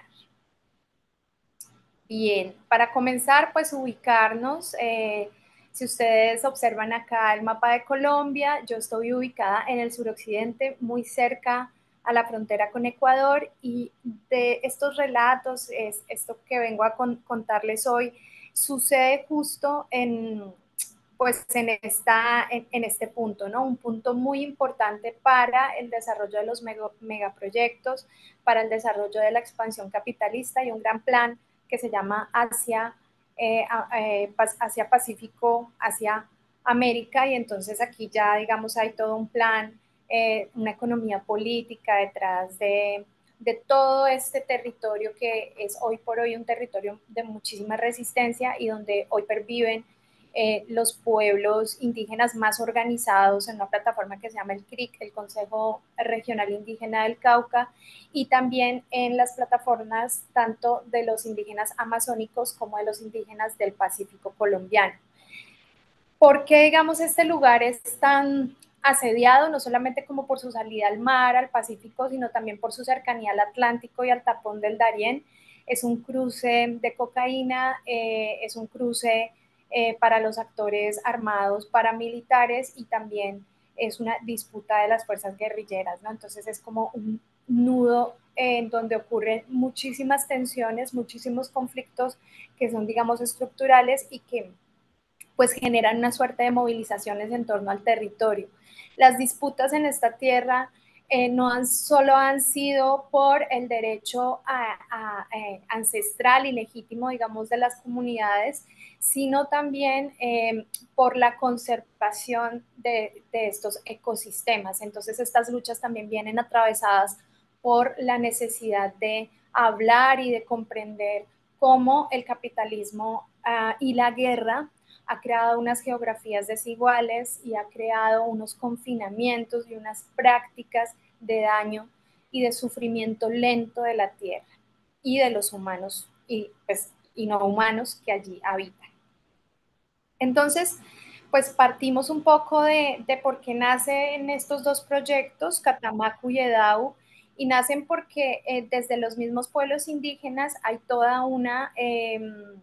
Bien, para comenzar, pues ubicarnos. Eh, si ustedes observan acá el mapa de Colombia, yo estoy ubicada en el suroccidente, muy cerca a la frontera con Ecuador, y de estos relatos, es, esto que vengo a con, contarles hoy, sucede justo en, pues en, esta, en, en, este punto, ¿no? Un punto muy importante para el desarrollo de los mega, megaproyectos, para el desarrollo de la expansión capitalista, y un gran plan que se llama Asia, eh, eh, Asia Pacífico, Asia América, y entonces aquí ya, digamos, hay todo un plan, eh, una economía política detrás de, de todo este territorio que es hoy por hoy un territorio de muchísima resistencia y donde hoy perviven eh, los pueblos indígenas más organizados en una plataforma que se llama el C R I C, el Consejo Regional Indígena del Cauca, y también en las plataformas tanto de los indígenas amazónicos como de los indígenas del Pacífico colombiano. ¿Por qué, digamos, este lugar es tan asediado, no solamente como por su salida al mar, al Pacífico, sino también por su cercanía al Atlántico y al tapón del Darién? Es un cruce de cocaína, eh, es un cruce eh, para los actores armados paramilitares, y también es una disputa de las fuerzas guerrilleras, ¿no? Entonces es como un nudo en donde ocurren muchísimas tensiones, muchísimos conflictos que son, digamos, estructurales y que pues generan una suerte de movilizaciones en torno al territorio. Las disputas en esta tierra eh, no han, solo han sido por el derecho a, a, a, ancestral y legítimo, digamos, de las comunidades, sino también eh, por la conservación de, de estos ecosistemas. Entonces, estas luchas también vienen atravesadas por la necesidad de hablar y de comprender cómo el capitalismo uh, y la guerra ha creado unas geografías desiguales y ha creado unos confinamientos y unas prácticas de daño y de sufrimiento lento de la tierra y de los humanos y, pues, y no humanos que allí habitan. Entonces, pues partimos un poco de, de por qué nacen estos dos proyectos, Catamaco y Edau, y nacen porque eh, desde los mismos pueblos indígenas hay toda una eh,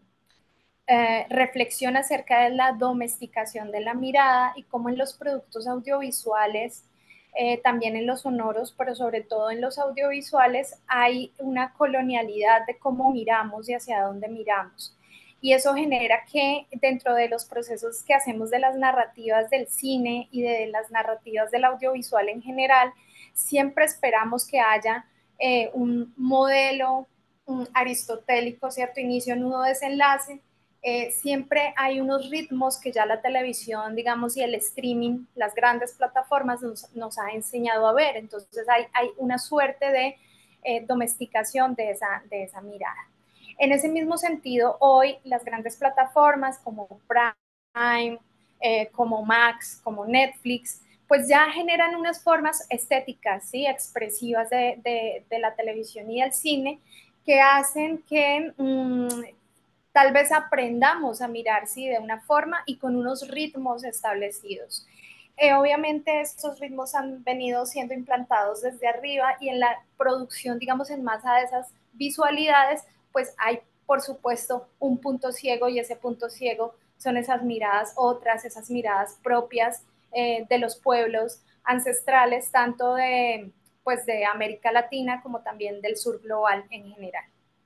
eh, reflexión acerca de la domesticación de la mirada y cómo en los productos audiovisuales, eh, también en los sonoros, pero sobre todo en los audiovisuales, hay una colonialidad de cómo miramos y hacia dónde miramos. Y eso genera que dentro de los procesos que hacemos de las narrativas del cine y de las narrativas del audiovisual en general, siempre esperamos que haya eh, un modelo un aristotélico, ¿cierto? Inicio, nudo, desenlace. Eh, siempre hay unos ritmos que ya la televisión, digamos, y el streaming, las grandes plataformas nos, nos ha enseñado a ver. Entonces hay, hay una suerte de eh, domesticación de esa, de esa mirada. En ese mismo sentido, hoy las grandes plataformas como Prime, eh, como Max, como Netflix, pues ya generan unas formas estéticas, ¿sí? Expresivas de, de, de la televisión y del cine que hacen que mmm, tal vez aprendamos a mirar, ¿sí? De una forma y con unos ritmos establecidos. Eh, obviamente estos ritmos han venido siendo implantados desde arriba y en la producción, digamos, en masa de esas visualidades, pues hay, por supuesto, un punto ciego y ese punto ciego son esas miradas otras, esas miradas propias eh, de los pueblos ancestrales, tanto de, pues, de América Latina como también del sur global en general.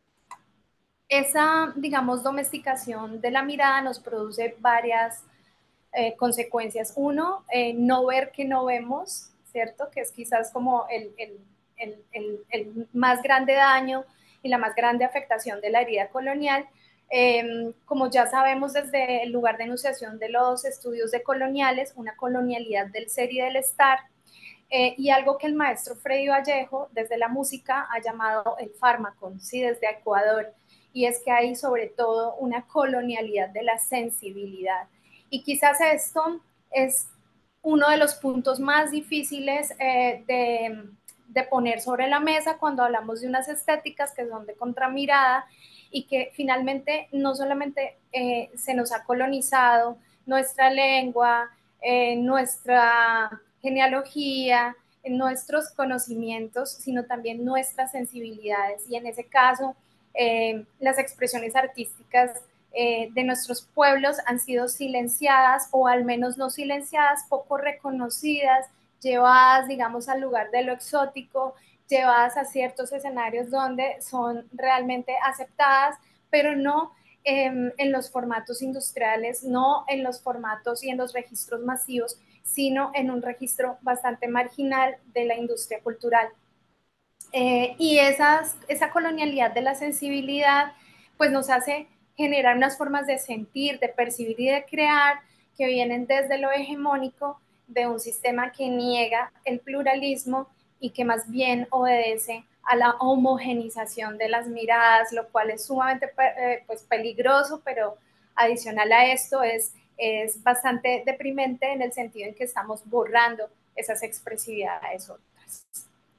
Esa, digamos, domesticación de la mirada nos produce varias eh, consecuencias. Uno, eh, no ver que no vemos, ¿cierto? Que es quizás como el, el, el, el, el más grande daño y la más grande afectación de la herida colonial. Eh, como ya sabemos desde el lugar de enunciación de los estudios decoloniales, una colonialidad del ser y del estar, eh, y algo que el maestro Freddy Vallejo desde la música ha llamado el fármaco, ¿sí? Desde Ecuador, y es que hay sobre todo una colonialidad de la sensibilidad. Y quizás esto es uno de los puntos más difíciles eh, de, de poner sobre la mesa cuando hablamos de unas estéticas que son de contramirada y que finalmente no solamente eh, se nos ha colonizado nuestra lengua, eh, nuestra genealogía, nuestros conocimientos, sino también nuestras sensibilidades. Y en ese caso, eh, las expresiones artísticas eh, de nuestros pueblos han sido silenciadas o al menos no silenciadas, poco reconocidas, llevadas, digamos, al lugar de lo exótico, llevadas a ciertos escenarios donde son realmente aceptadas, pero no eh, en los formatos industriales, no en los formatos y en los registros masivos, sino en un registro bastante marginal de la industria cultural. Eh, y esas, esa colonialidad de la sensibilidad pues nos hace generar unas formas de sentir, de percibir y de crear que vienen desde lo hegemónico de un sistema que niega el pluralismo y que más bien obedece a la homogenización de las miradas, lo cual es sumamente eh, pues, peligroso, pero adicional a esto es, es bastante deprimente en el sentido en que estamos borrando esas expresividades otras.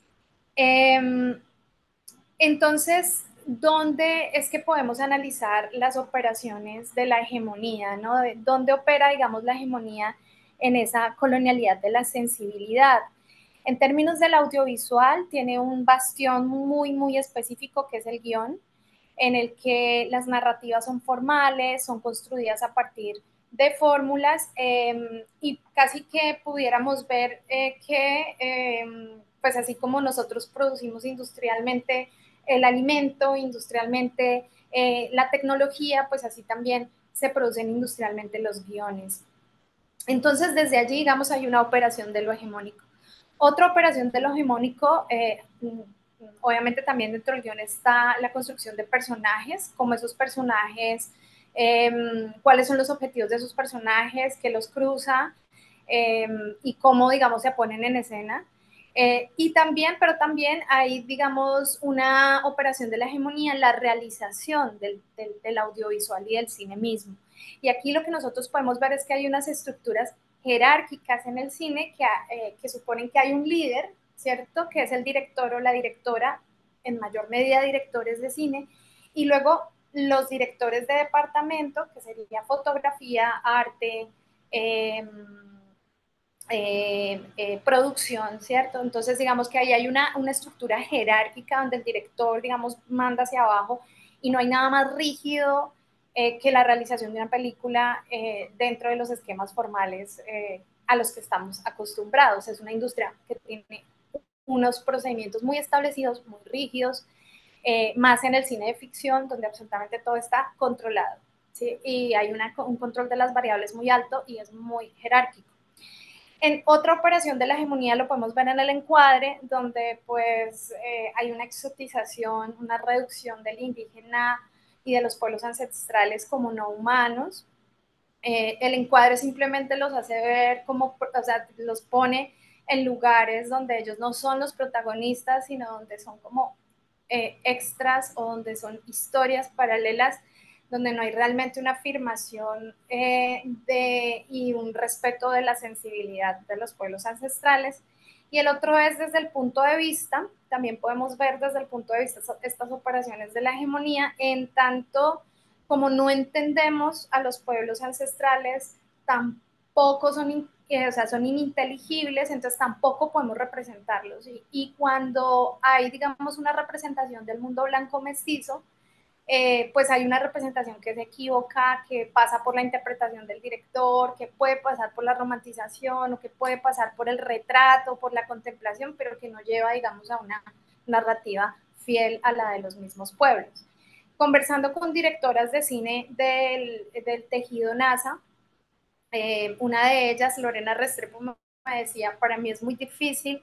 Eh, entonces, ¿dónde es que podemos analizar las operaciones de la hegemonía, ¿no? ¿Dónde opera, digamos, la hegemonía en esa colonialidad de la sensibilidad? En términos del audiovisual, tiene un bastión muy, muy específico que es el guión, en el que las narrativas son formales, son construidas a partir de fórmulas eh, y casi que pudiéramos ver eh, que, eh, pues así como nosotros producimos industrialmente el alimento, industrialmente eh, la tecnología, pues así también se producen industrialmente los guiones. Entonces, desde allí, digamos, hay una operación de lo hegemónico. Otra operación de lo hegemónico, eh, obviamente también dentro del guión está la construcción de personajes, como esos personajes, eh, cuáles son los objetivos de esos personajes, qué los cruza, eh, y cómo, digamos, se ponen en escena. Eh, y también, pero también hay, digamos, una operación de la hegemonía en la realización del, del, del audiovisual y del cine mismo. Y aquí lo que nosotros podemos ver es que hay unas estructuras jerárquicas en el cine que, eh, que suponen que hay un líder, ¿cierto? Que es el director o la directora, en mayor medida directores de cine, y luego los directores de departamento, que sería fotografía, arte, eh, eh, eh, producción, ¿cierto? Entonces, digamos que ahí hay una, una estructura jerárquica donde el director, digamos, manda hacia abajo y no hay nada más rígido eh, que la realización de una película eh, dentro de los esquemas formales eh, a los que estamos acostumbrados. Es una industria que tiene unos procedimientos muy establecidos, muy rígidos, eh, más en el cine de ficción, donde absolutamente todo está controlado, ¿sí? Y hay una, un control de las variables muy alto y es muy jerárquico. En otra operación de la hegemonía lo podemos ver en el encuadre, donde pues eh, hay una exotización, una reducción del indígena y de los pueblos ancestrales como no humanos. Eh, el encuadre simplemente los hace ver como, o sea, los pone en lugares donde ellos no son los protagonistas, sino donde son como eh, extras o donde son historias paralelas, donde no hay realmente una afirmación eh, de, y un respeto de la sensibilidad de los pueblos ancestrales. Y el otro es desde el punto de vista, también podemos ver desde el punto de vista estas operaciones de la hegemonía, en tanto como no entendemos a los pueblos ancestrales, tampoco son, eh, o sea, son ininteligibles, entonces tampoco podemos representarlos. Y, y cuando hay, digamos, una representación del mundo blanco mestizo, eh, pues hay una representación que se equivoca, que pasa por la interpretación del director, que puede pasar por la romantización o que puede pasar por el retrato, por la contemplación, pero que no lleva, digamos, a una narrativa fiel a la de los mismos pueblos. Conversando con directoras de cine del, del tejido NASA, eh, una de ellas, Lorena Restrepo, me decía, para mí es muy difícil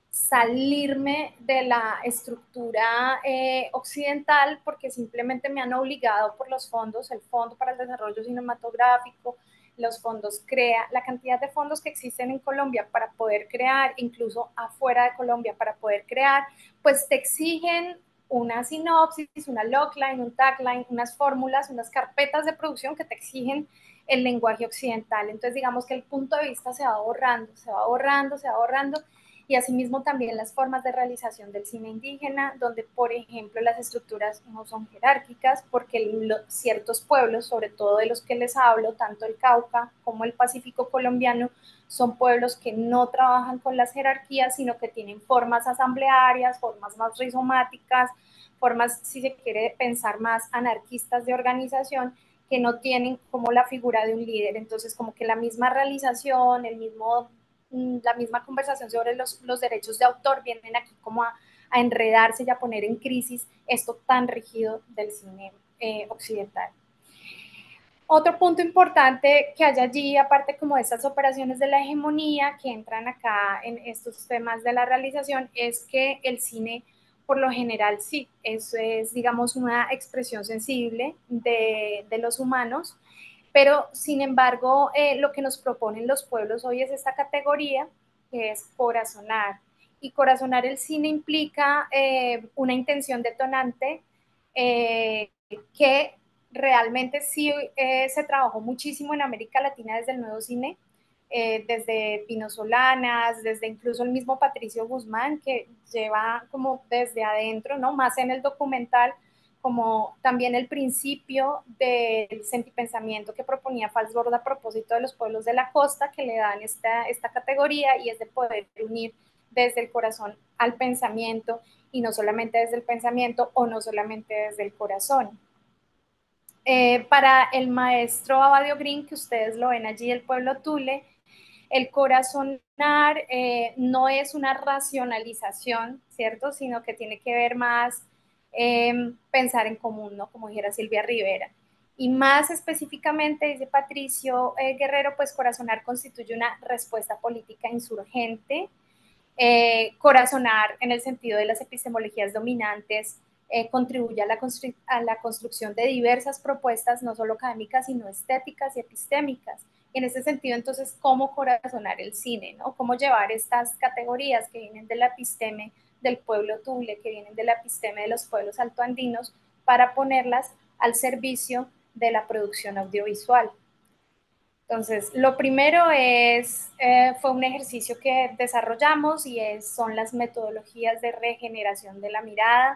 salirme de la estructura eh, occidental porque simplemente me han obligado por los fondos, el Fondo para el Desarrollo Cinematográfico, los fondos CREA, la cantidad de fondos que existen en Colombia para poder crear, incluso afuera de Colombia para poder crear, pues te exigen una sinopsis, una logline, un tagline, unas fórmulas, unas carpetas de producción que te exigen el lenguaje occidental. Entonces, digamos que el punto de vista se va borrando, se va borrando, se va borrando, y asimismo también las formas de realización del cine indígena, donde, por ejemplo, las estructuras no son jerárquicas, porque lo, ciertos pueblos, sobre todo de los que les hablo, tanto el Cauca como el Pacífico colombiano, son pueblos que no trabajan con las jerarquías, sino que tienen formas asamblearias, formas más rizomáticas, formas, si se quiere pensar, más anarquistas de organización, que no tienen como la figura de un líder. Entonces, como que la misma realización, el mismo, la misma conversación sobre los, los derechos de autor vienen aquí como a, a enredarse y a poner en crisis esto tan rígido del cine eh, occidental. Otro punto importante que hay allí, aparte como de estas operaciones de la hegemonía que entran acá en estos temas de la realización, es que el cine, por lo general, sí, eso es, digamos, una expresión sensible de, de los humanos, pero sin embargo, eh, lo que nos proponen los pueblos hoy es esta categoría, que es corazonar. Y corazonar el cine implica eh, una intención detonante eh, que realmente sí eh, se trabajó muchísimo en América Latina desde el nuevo cine, eh, desde Pino Solanas, desde incluso el mismo Patricio Guzmán, que lleva como desde adentro, ¿no? Más en el documental, como también el principio del sentipensamiento que proponía Falsborda a propósito de los pueblos de la costa, que le dan esta, esta categoría, y es de poder unir desde el corazón al pensamiento, y no solamente desde el pensamiento o no solamente desde el corazón. Eh, para el maestro Abadio Green, que ustedes lo ven allí, el pueblo Tule, el corazonar eh, no es una racionalización, ¿cierto? Sino que tiene que ver más eh, pensar en común, ¿no? Como dijera Silvia Rivera. Y más específicamente, dice Patricio eh, Guerrero, pues corazonar constituye una respuesta política insurgente Eh, corazonar, en el sentido de las epistemologías dominantes, eh, contribuye a la, a la construcción de diversas propuestas, no solo académicas, sino estéticas y epistémicas. Y en ese sentido, entonces, ¿cómo corazonar el cine? ¿No? ¿Cómo llevar estas categorías que vienen de la episteme del pueblo Tule, que vienen de la episteme de los pueblos altoandinos, para ponerlas al servicio de la producción audiovisual? Entonces, lo primero es, eh, fue un ejercicio que desarrollamos y es, son las metodologías de regeneración de la mirada.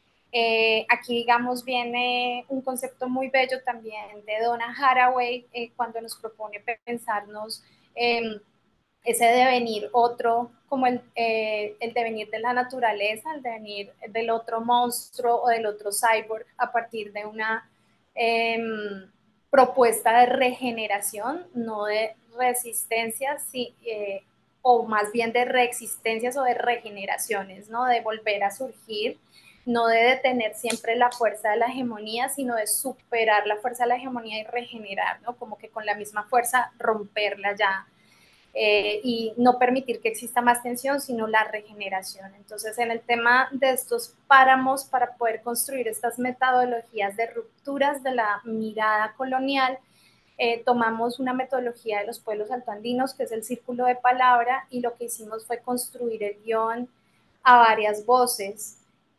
Eh, aquí, digamos, viene un concepto muy bello también de Donna Haraway, eh, cuando nos propone pensarnos eh, ese devenir otro, como el, eh, el devenir de la naturaleza, el devenir del otro monstruo o del otro cyborg a partir de una eh, propuesta de regeneración, no de resistencia, sí, eh, o más bien de reexistencias o de regeneraciones, ¿no? De volver a surgir, no de detener siempre la fuerza de la hegemonía, sino de superar la fuerza de la hegemonía y regenerar, ¿no? Como que con la misma fuerza romperla ya. Eh, y no permitir que exista más tensión, sino la regeneración. Entonces, en el tema de estos páramos, para poder construir estas metodologías de rupturas de la mirada colonial, eh, tomamos una metodología de los pueblos altoandinos, que es el círculo de palabra, y lo que hicimos fue construir el guión a varias voces,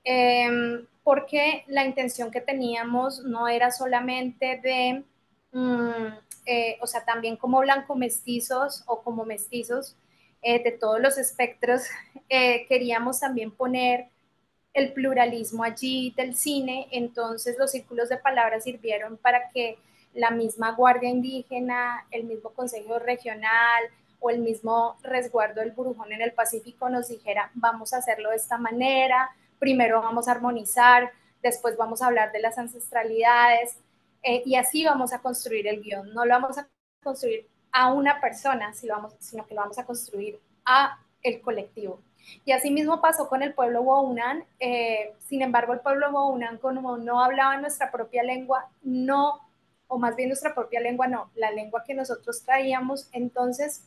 eh, porque la intención que teníamos no era solamente de... Mmm, eh, o sea, también como blanco mestizos o como mestizos eh, de todos los espectros, eh, queríamos también poner el pluralismo allí del cine, entonces los círculos de palabras sirvieron para que la misma Guardia Indígena, el mismo Consejo Regional o el mismo resguardo del Burujón en el Pacífico nos dijera, vamos a hacerlo de esta manera, primero vamos a armonizar, después vamos a hablar de las ancestralidades, eh, y así vamos a construir el guión. No lo vamos a construir a una persona, sino, vamos, sino que lo vamos a construir a el colectivo. Y así mismo pasó con el pueblo Wounan. Eh, sin embargo, el pueblo Wounan, como no hablaba nuestra propia lengua, no, o más bien nuestra propia lengua, no, la lengua que nosotros traíamos, entonces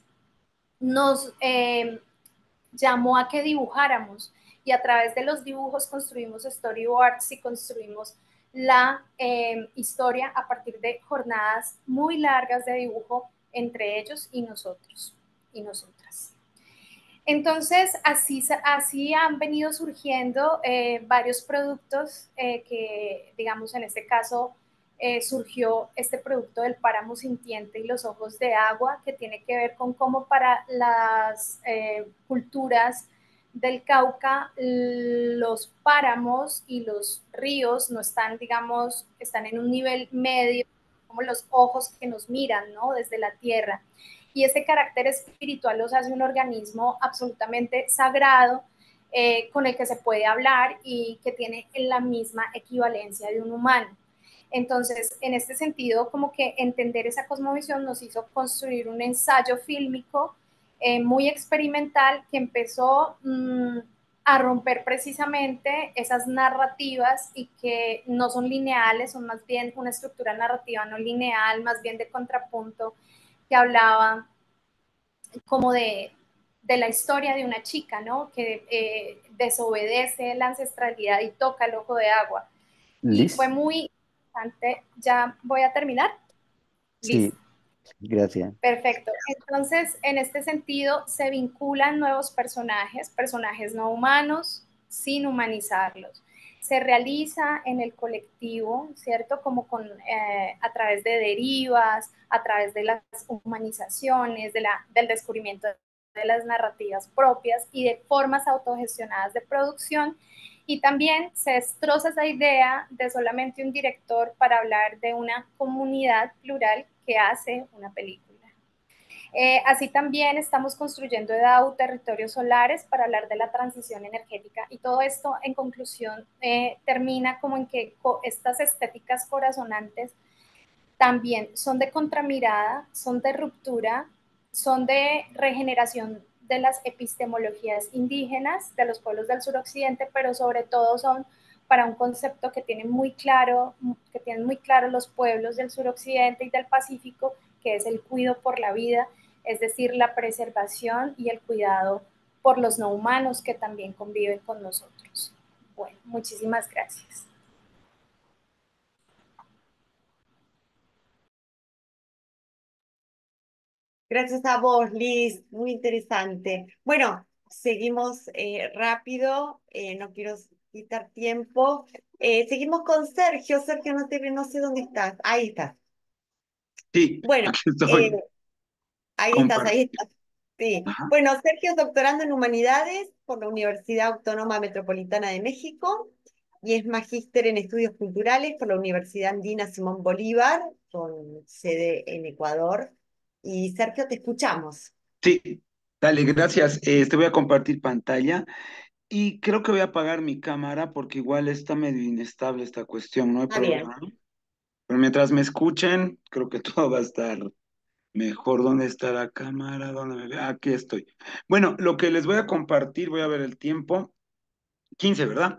nos eh, llamó a que dibujáramos. Y a través de los dibujos construimos storyboards y construimos la eh, historia a partir de jornadas muy largas de dibujo entre ellos y nosotros y nosotras. Entonces, así, así han venido surgiendo eh, varios productos eh, que, digamos, en este caso, eh, surgió este producto del páramo sintiente y los ojos de agua, que tiene que ver con cómo para las eh, culturas del Cauca los páramos y los ríos no están, digamos, están en un nivel medio, como los ojos que nos miran, ¿no? Desde la tierra. Y ese carácter espiritual los hace un organismo absolutamente sagrado, eh, con el que se puede hablar y que tiene la misma equivalencia de un humano. Entonces, en este sentido, como que entender esa cosmovisión nos hizo construir un ensayo fílmico eh, muy experimental que empezó mmm, a romper precisamente esas narrativas y que no son lineales, son más bien una estructura narrativa no lineal, más bien de contrapunto, que hablaba como de, de la historia de una chica, ¿no? Que eh, desobedece la ancestralidad y toca el ojo de agua. Y Liz. fue muy interesante. ¿Ya voy a terminar? Sí, Liz. Gracias. Perfecto. Entonces, en este sentido, se vinculan nuevos personajes, personajes no humanos, sin humanizarlos. Se realiza en el colectivo, ¿cierto? Como con, eh, a través de derivas, a través de las humanizaciones, de la, del descubrimiento de las narrativas propias y de formas autogestionadas de producción. Y también se destroza esa idea de solamente un director para hablar de una comunidad plural que hace una película. Eh, así también estamos construyendo E D A U territorios solares para hablar de la transición energética y todo esto en conclusión eh, termina como en que estas estéticas corazonantes también son de contramirada, son de ruptura, son de regeneración de las epistemologías indígenas de los pueblos del suroccidente, pero sobre todo son para un concepto que tienen muy claro, que tienen muy claro los pueblos del suroccidente y del Pacífico, que es el cuidado por la vida, es decir, la preservación y el cuidado por los no humanos que también conviven con nosotros. Bueno, muchísimas gracias. Gracias a vos, Liz, muy interesante. Bueno, seguimos eh, rápido, eh, no quiero quitar tiempo. Eh, seguimos con Sergio. Sergio, no te no sé dónde estás. Ahí estás. Sí, Bueno, aquí eh, estoy. ahí estás, Compar- ahí estás. Sí. Ajá. Bueno, Sergio es doctorando en Humanidades por la Universidad Autónoma Metropolitana de México y es magíster en Estudios Culturales por la Universidad Andina Simón Bolívar, con sede en Ecuador. Y Sergio, te escuchamos. Sí, dale, gracias. Eh, te voy a compartir pantalla y creo que voy a apagar mi cámara porque igual está medio inestable esta cuestión, no hay Está bien. problema. Pero mientras me escuchen, creo que todo va a estar mejor. ¿Dónde está la cámara? ¿Dónde me ve? Aquí estoy. Bueno, lo que les voy a compartir, voy a ver el tiempo. Quince, ¿verdad?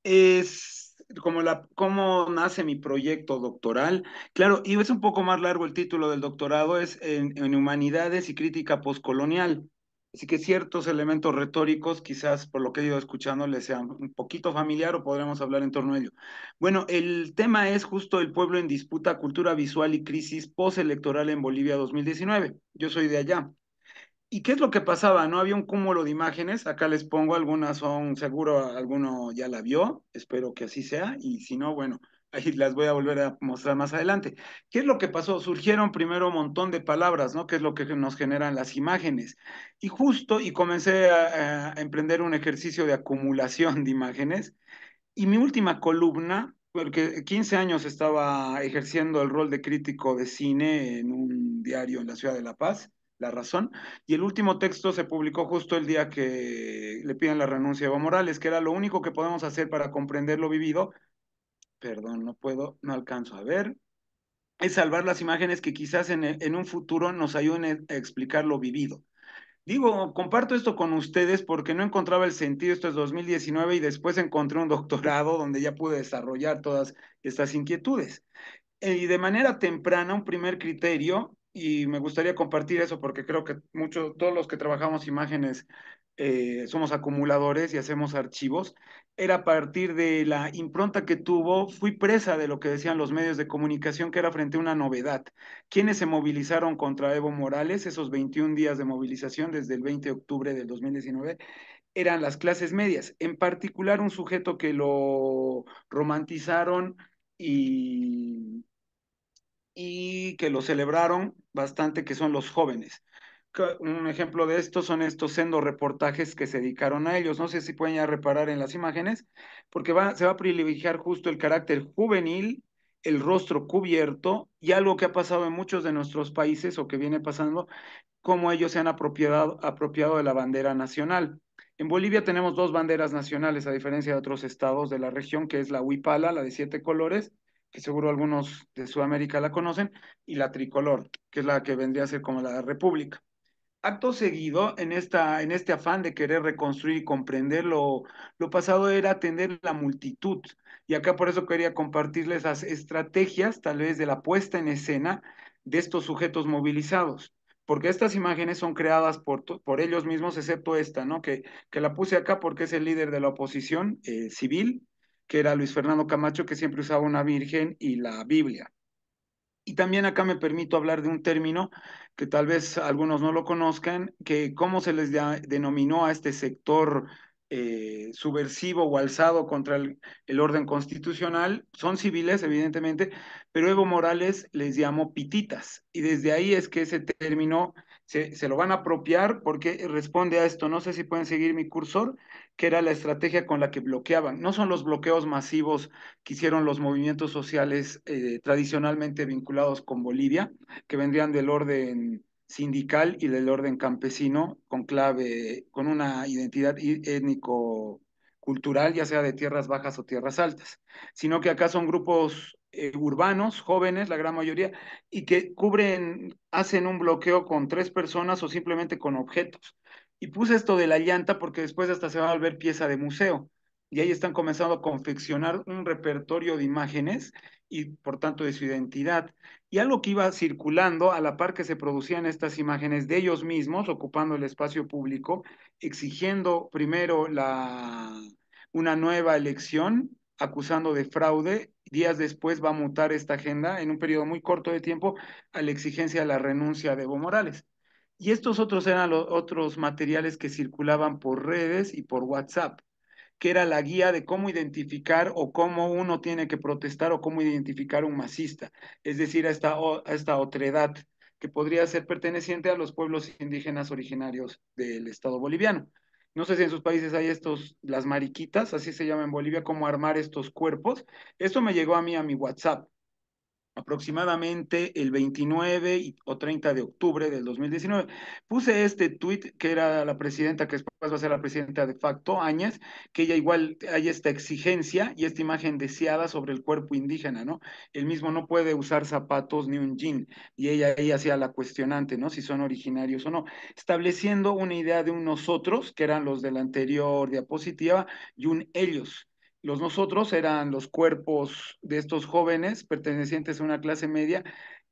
Es como la, cómo nace mi proyecto doctoral. Claro, y es un poco más largo el título del doctorado, es en, en Humanidades y Crítica Postcolonial. Así que ciertos elementos retóricos, quizás por lo que he ido escuchando, les sean un poquito familiar o podremos hablar en torno a ello. Bueno, el tema es justo el pueblo en disputa, cultura visual y crisis postelectoral en Bolivia dos mil diecinueve. Yo soy de allá. ¿Y qué es lo que pasaba? No había un cúmulo de imágenes, acá les pongo, algunas son, seguro alguno ya la vio, espero que así sea, y si no, bueno, ahí las voy a volver a mostrar más adelante. ¿Qué es lo que pasó? Surgieron primero un montón de palabras, ¿no? ¿Qué es lo que nos generan las imágenes? Y justo, y comencé a, a emprender un ejercicio de acumulación de imágenes, y mi última columna, porque quince años estaba ejerciendo el rol de crítico de cine en un diario en la ciudad de La Paz, La Razón, y el último texto se publicó justo el día que le piden la renuncia a Evo Morales, que era lo único que podemos hacer para comprender lo vivido. Perdón, no puedo, no alcanzo a ver. Es salvar las imágenes que quizás en, en un futuro nos ayuden a explicar lo vivido. Digo, comparto esto con ustedes porque no encontraba el sentido, esto es dos mil diecinueve y después encontré un doctorado donde ya pude desarrollar todas estas inquietudes. Eh, Y de manera temprana, un primer criterio, y me gustaría compartir eso porque creo que muchos, todos los que trabajamos imágenes eh, somos acumuladores y hacemos archivos, era a partir de la impronta que tuvo, fui presa de lo que decían los medios de comunicación, que era frente a una novedad. ¿Quiénes se movilizaron contra Evo Morales esos veintiún días de movilización desde el veinte de octubre del dos mil diecinueve? Eran las clases medias, en particular un sujeto que lo romantizaron y y que lo celebraron bastante, que son los jóvenes. Un ejemplo de esto son estos sendos reportajes que se dedicaron a ellos. No sé si pueden ya reparar en las imágenes, porque va, se va a privilegiar justo el carácter juvenil, el rostro cubierto y algo que ha pasado en muchos de nuestros países o que viene pasando, cómo ellos se han apropiado, apropiado de la bandera nacional. En Bolivia tenemos dos banderas nacionales, a diferencia de otros estados de la región, que es la huipala, la de siete colores, que seguro algunos de Sudamérica la conocen, y la tricolor, que es la que vendría a ser como la república. Acto seguido, en, esta, en este afán de querer reconstruir y comprender lo, lo pasado, era atender la multitud. Y acá por eso quería compartirles las estrategias, tal vez, de la puesta en escena de estos sujetos movilizados. Porque estas imágenes son creadas por, por ellos mismos, excepto esta, ¿no? Que, que la puse acá porque es el líder de la oposición eh, civil, que era Luis Fernando Camacho, que siempre usaba una virgen y la Biblia. Y también acá me permito hablar de un término que tal vez algunos no lo conozcan, que cómo se les de- denominó a este sector eh, subversivo o alzado contra el, el orden constitucional. Son civiles, evidentemente, pero Evo Morales les llamó pititas. Y desde ahí es que ese término se, se lo van a apropiar porque responde a esto. No sé si pueden seguir mi cursor, que era la estrategia con la que bloqueaban. No son los bloqueos masivos que hicieron los movimientos sociales eh, tradicionalmente vinculados con Bolivia, que vendrían del orden sindical y del orden campesino, con clave, con una identidad étnico-cultural, ya sea de tierras bajas o tierras altas, sino que acá son grupos eh, urbanos, jóvenes, la gran mayoría, y que cubren, hacen un bloqueo con tres personas o simplemente con objetos. Y puse esto de la llanta porque después hasta se va a volver pieza de museo y ahí están comenzando a confeccionar un repertorio de imágenes y por tanto de su identidad. Y algo que iba circulando a la par que se producían estas imágenes de ellos mismos ocupando el espacio público, exigiendo primero la, una nueva elección, acusando de fraude. Días después va a mutar esta agenda en un periodo muy corto de tiempo a la exigencia de la renuncia de Evo Morales. Y estos otros eran los otros materiales que circulaban por redes y por WhatsApp, que era la guía de cómo identificar o cómo uno tiene que protestar o cómo identificar un masista, es decir, a esta, a esta otredad que podría ser perteneciente a los pueblos indígenas originarios del Estado boliviano. No sé si en sus países hay estos, las mariquitas, así se llama en Bolivia, cómo armar estos cuerpos. Esto me llegó a mí a mi WhatsApp aproximadamente el veintinueve o treinta de octubre del dos mil diecinueve. Puse este tuit que era la presidenta, que después va a ser la presidenta de facto, Áñez, que ella igual hay esta exigencia y esta imagen deseada sobre el cuerpo indígena, ¿no? El mismo no puede usar zapatos ni un jean, y ella, ella hacía la cuestionante, ¿no? Si son originarios o no, estableciendo una idea de un nosotros, que eran los de la anterior diapositiva, y un ellos. Los nosotros eran los cuerpos de estos jóvenes pertenecientes a una clase media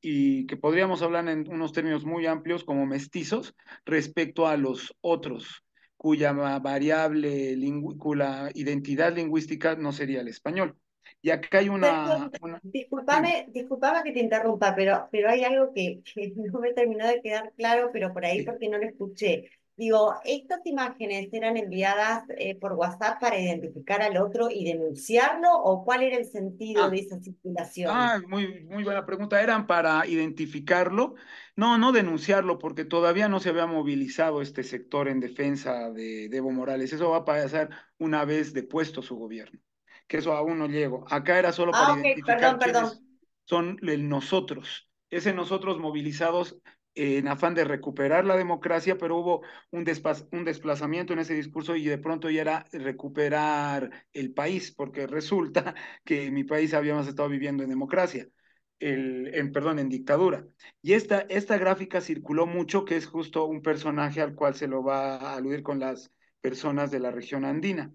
y que podríamos hablar en unos términos muy amplios como mestizos respecto a los otros, cuya variable, cuya identidad lingüística no sería el español. Y acá hay una... Sergio, una discúlpame, discúlpame que te interrumpa, pero, pero hay algo que, que no me terminó de quedar claro, pero por ahí sí. porque no lo escuché. Digo, ¿estas imágenes eran enviadas eh, por WhatsApp para identificar al otro y denunciarlo? ¿O cuál era el sentido Ah, de esa circulación? Ah, muy, muy buena pregunta. ¿Eran para identificarlo? No, no denunciarlo, porque todavía no se había movilizado este sector en defensa de, de Evo Morales. Eso va a pasar una vez depuesto su gobierno, que eso aún no llegó. Acá era solo para Ah, ok, identificar perdón, perdón. quiénes son el nosotros, ese nosotros movilizados en afán de recuperar la democracia, pero hubo un, despa- un desplazamiento en ese discurso y de pronto ya era recuperar el país, porque resulta que en mi país habíamos estado viviendo en democracia, el, en, perdón, en dictadura. Y esta, esta gráfica circuló mucho, que es justo un personaje al cual se lo va a aludir con las personas de la región andina.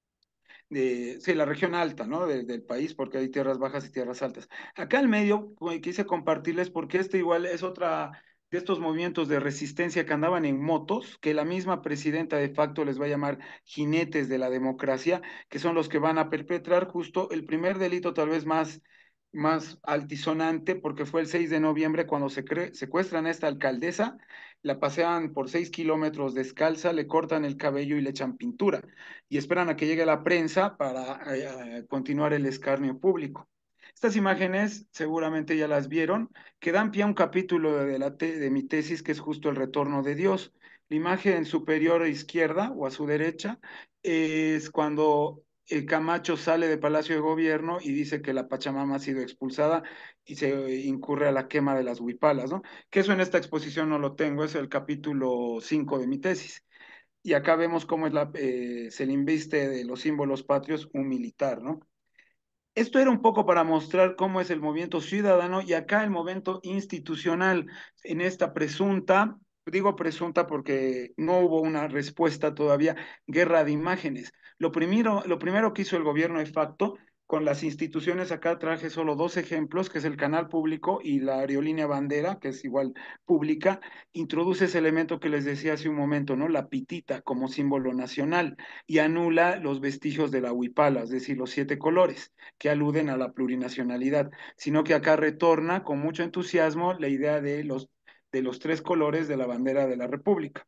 De, sí, la región alta, ¿no? De, del país, porque hay tierras bajas y tierras altas. Acá al medio, pues, quise compartirles porque este igual es otra de estos movimientos de resistencia que andaban en motos, que la misma presidenta de facto les va a llamar jinetes de la democracia, que son los que van a perpetrar justo el primer delito tal vez más, más altisonante, porque fue el seis de noviembre cuando se secuestran a esta alcaldesa, la pasean por seis kilómetros descalza, le cortan el cabello y le echan pintura y esperan a que llegue la prensa para eh, continuar el escarnio público. Estas imágenes seguramente ya las vieron, que dan pie a un capítulo de, la te de mi tesis que es justo el retorno de Dios. La imagen superior a izquierda o a su derecha es cuando el Camacho sale del Palacio de Gobierno y dice que la Pachamama ha sido expulsada y se incurre a la quema de las huipalas, ¿no? Que eso en esta exposición no lo tengo, es el capítulo cinco de mi tesis. Y acá vemos cómo es la, eh, se le inviste de los símbolos patrios un militar, ¿no? Esto era un poco para mostrar cómo es el movimiento ciudadano y acá el movimiento institucional en esta presunta, digo presunta porque no hubo una respuesta todavía, guerra de imágenes. Lo primero, lo primero que hizo el gobierno de facto con las instituciones, acá traje solo dos ejemplos, que es el canal público y la aerolínea bandera, que es igual pública, introduce ese elemento que les decía hace un momento, ¿no? La pitita como símbolo nacional y anula los vestigios de la huipala, es decir, los siete colores que aluden a la plurinacionalidad, sino que acá retorna con mucho entusiasmo la idea de los, de los tres colores de la bandera de la República.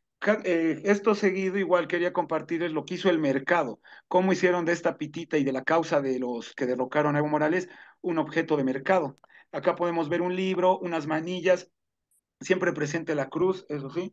Eh, esto seguido, igual quería compartirles lo que hizo el mercado, cómo hicieron de esta pitita y de la causa de los que derrocaron a Evo Morales un objeto de mercado. Acá podemos ver un libro, unas manillas, siempre presente la cruz, eso sí,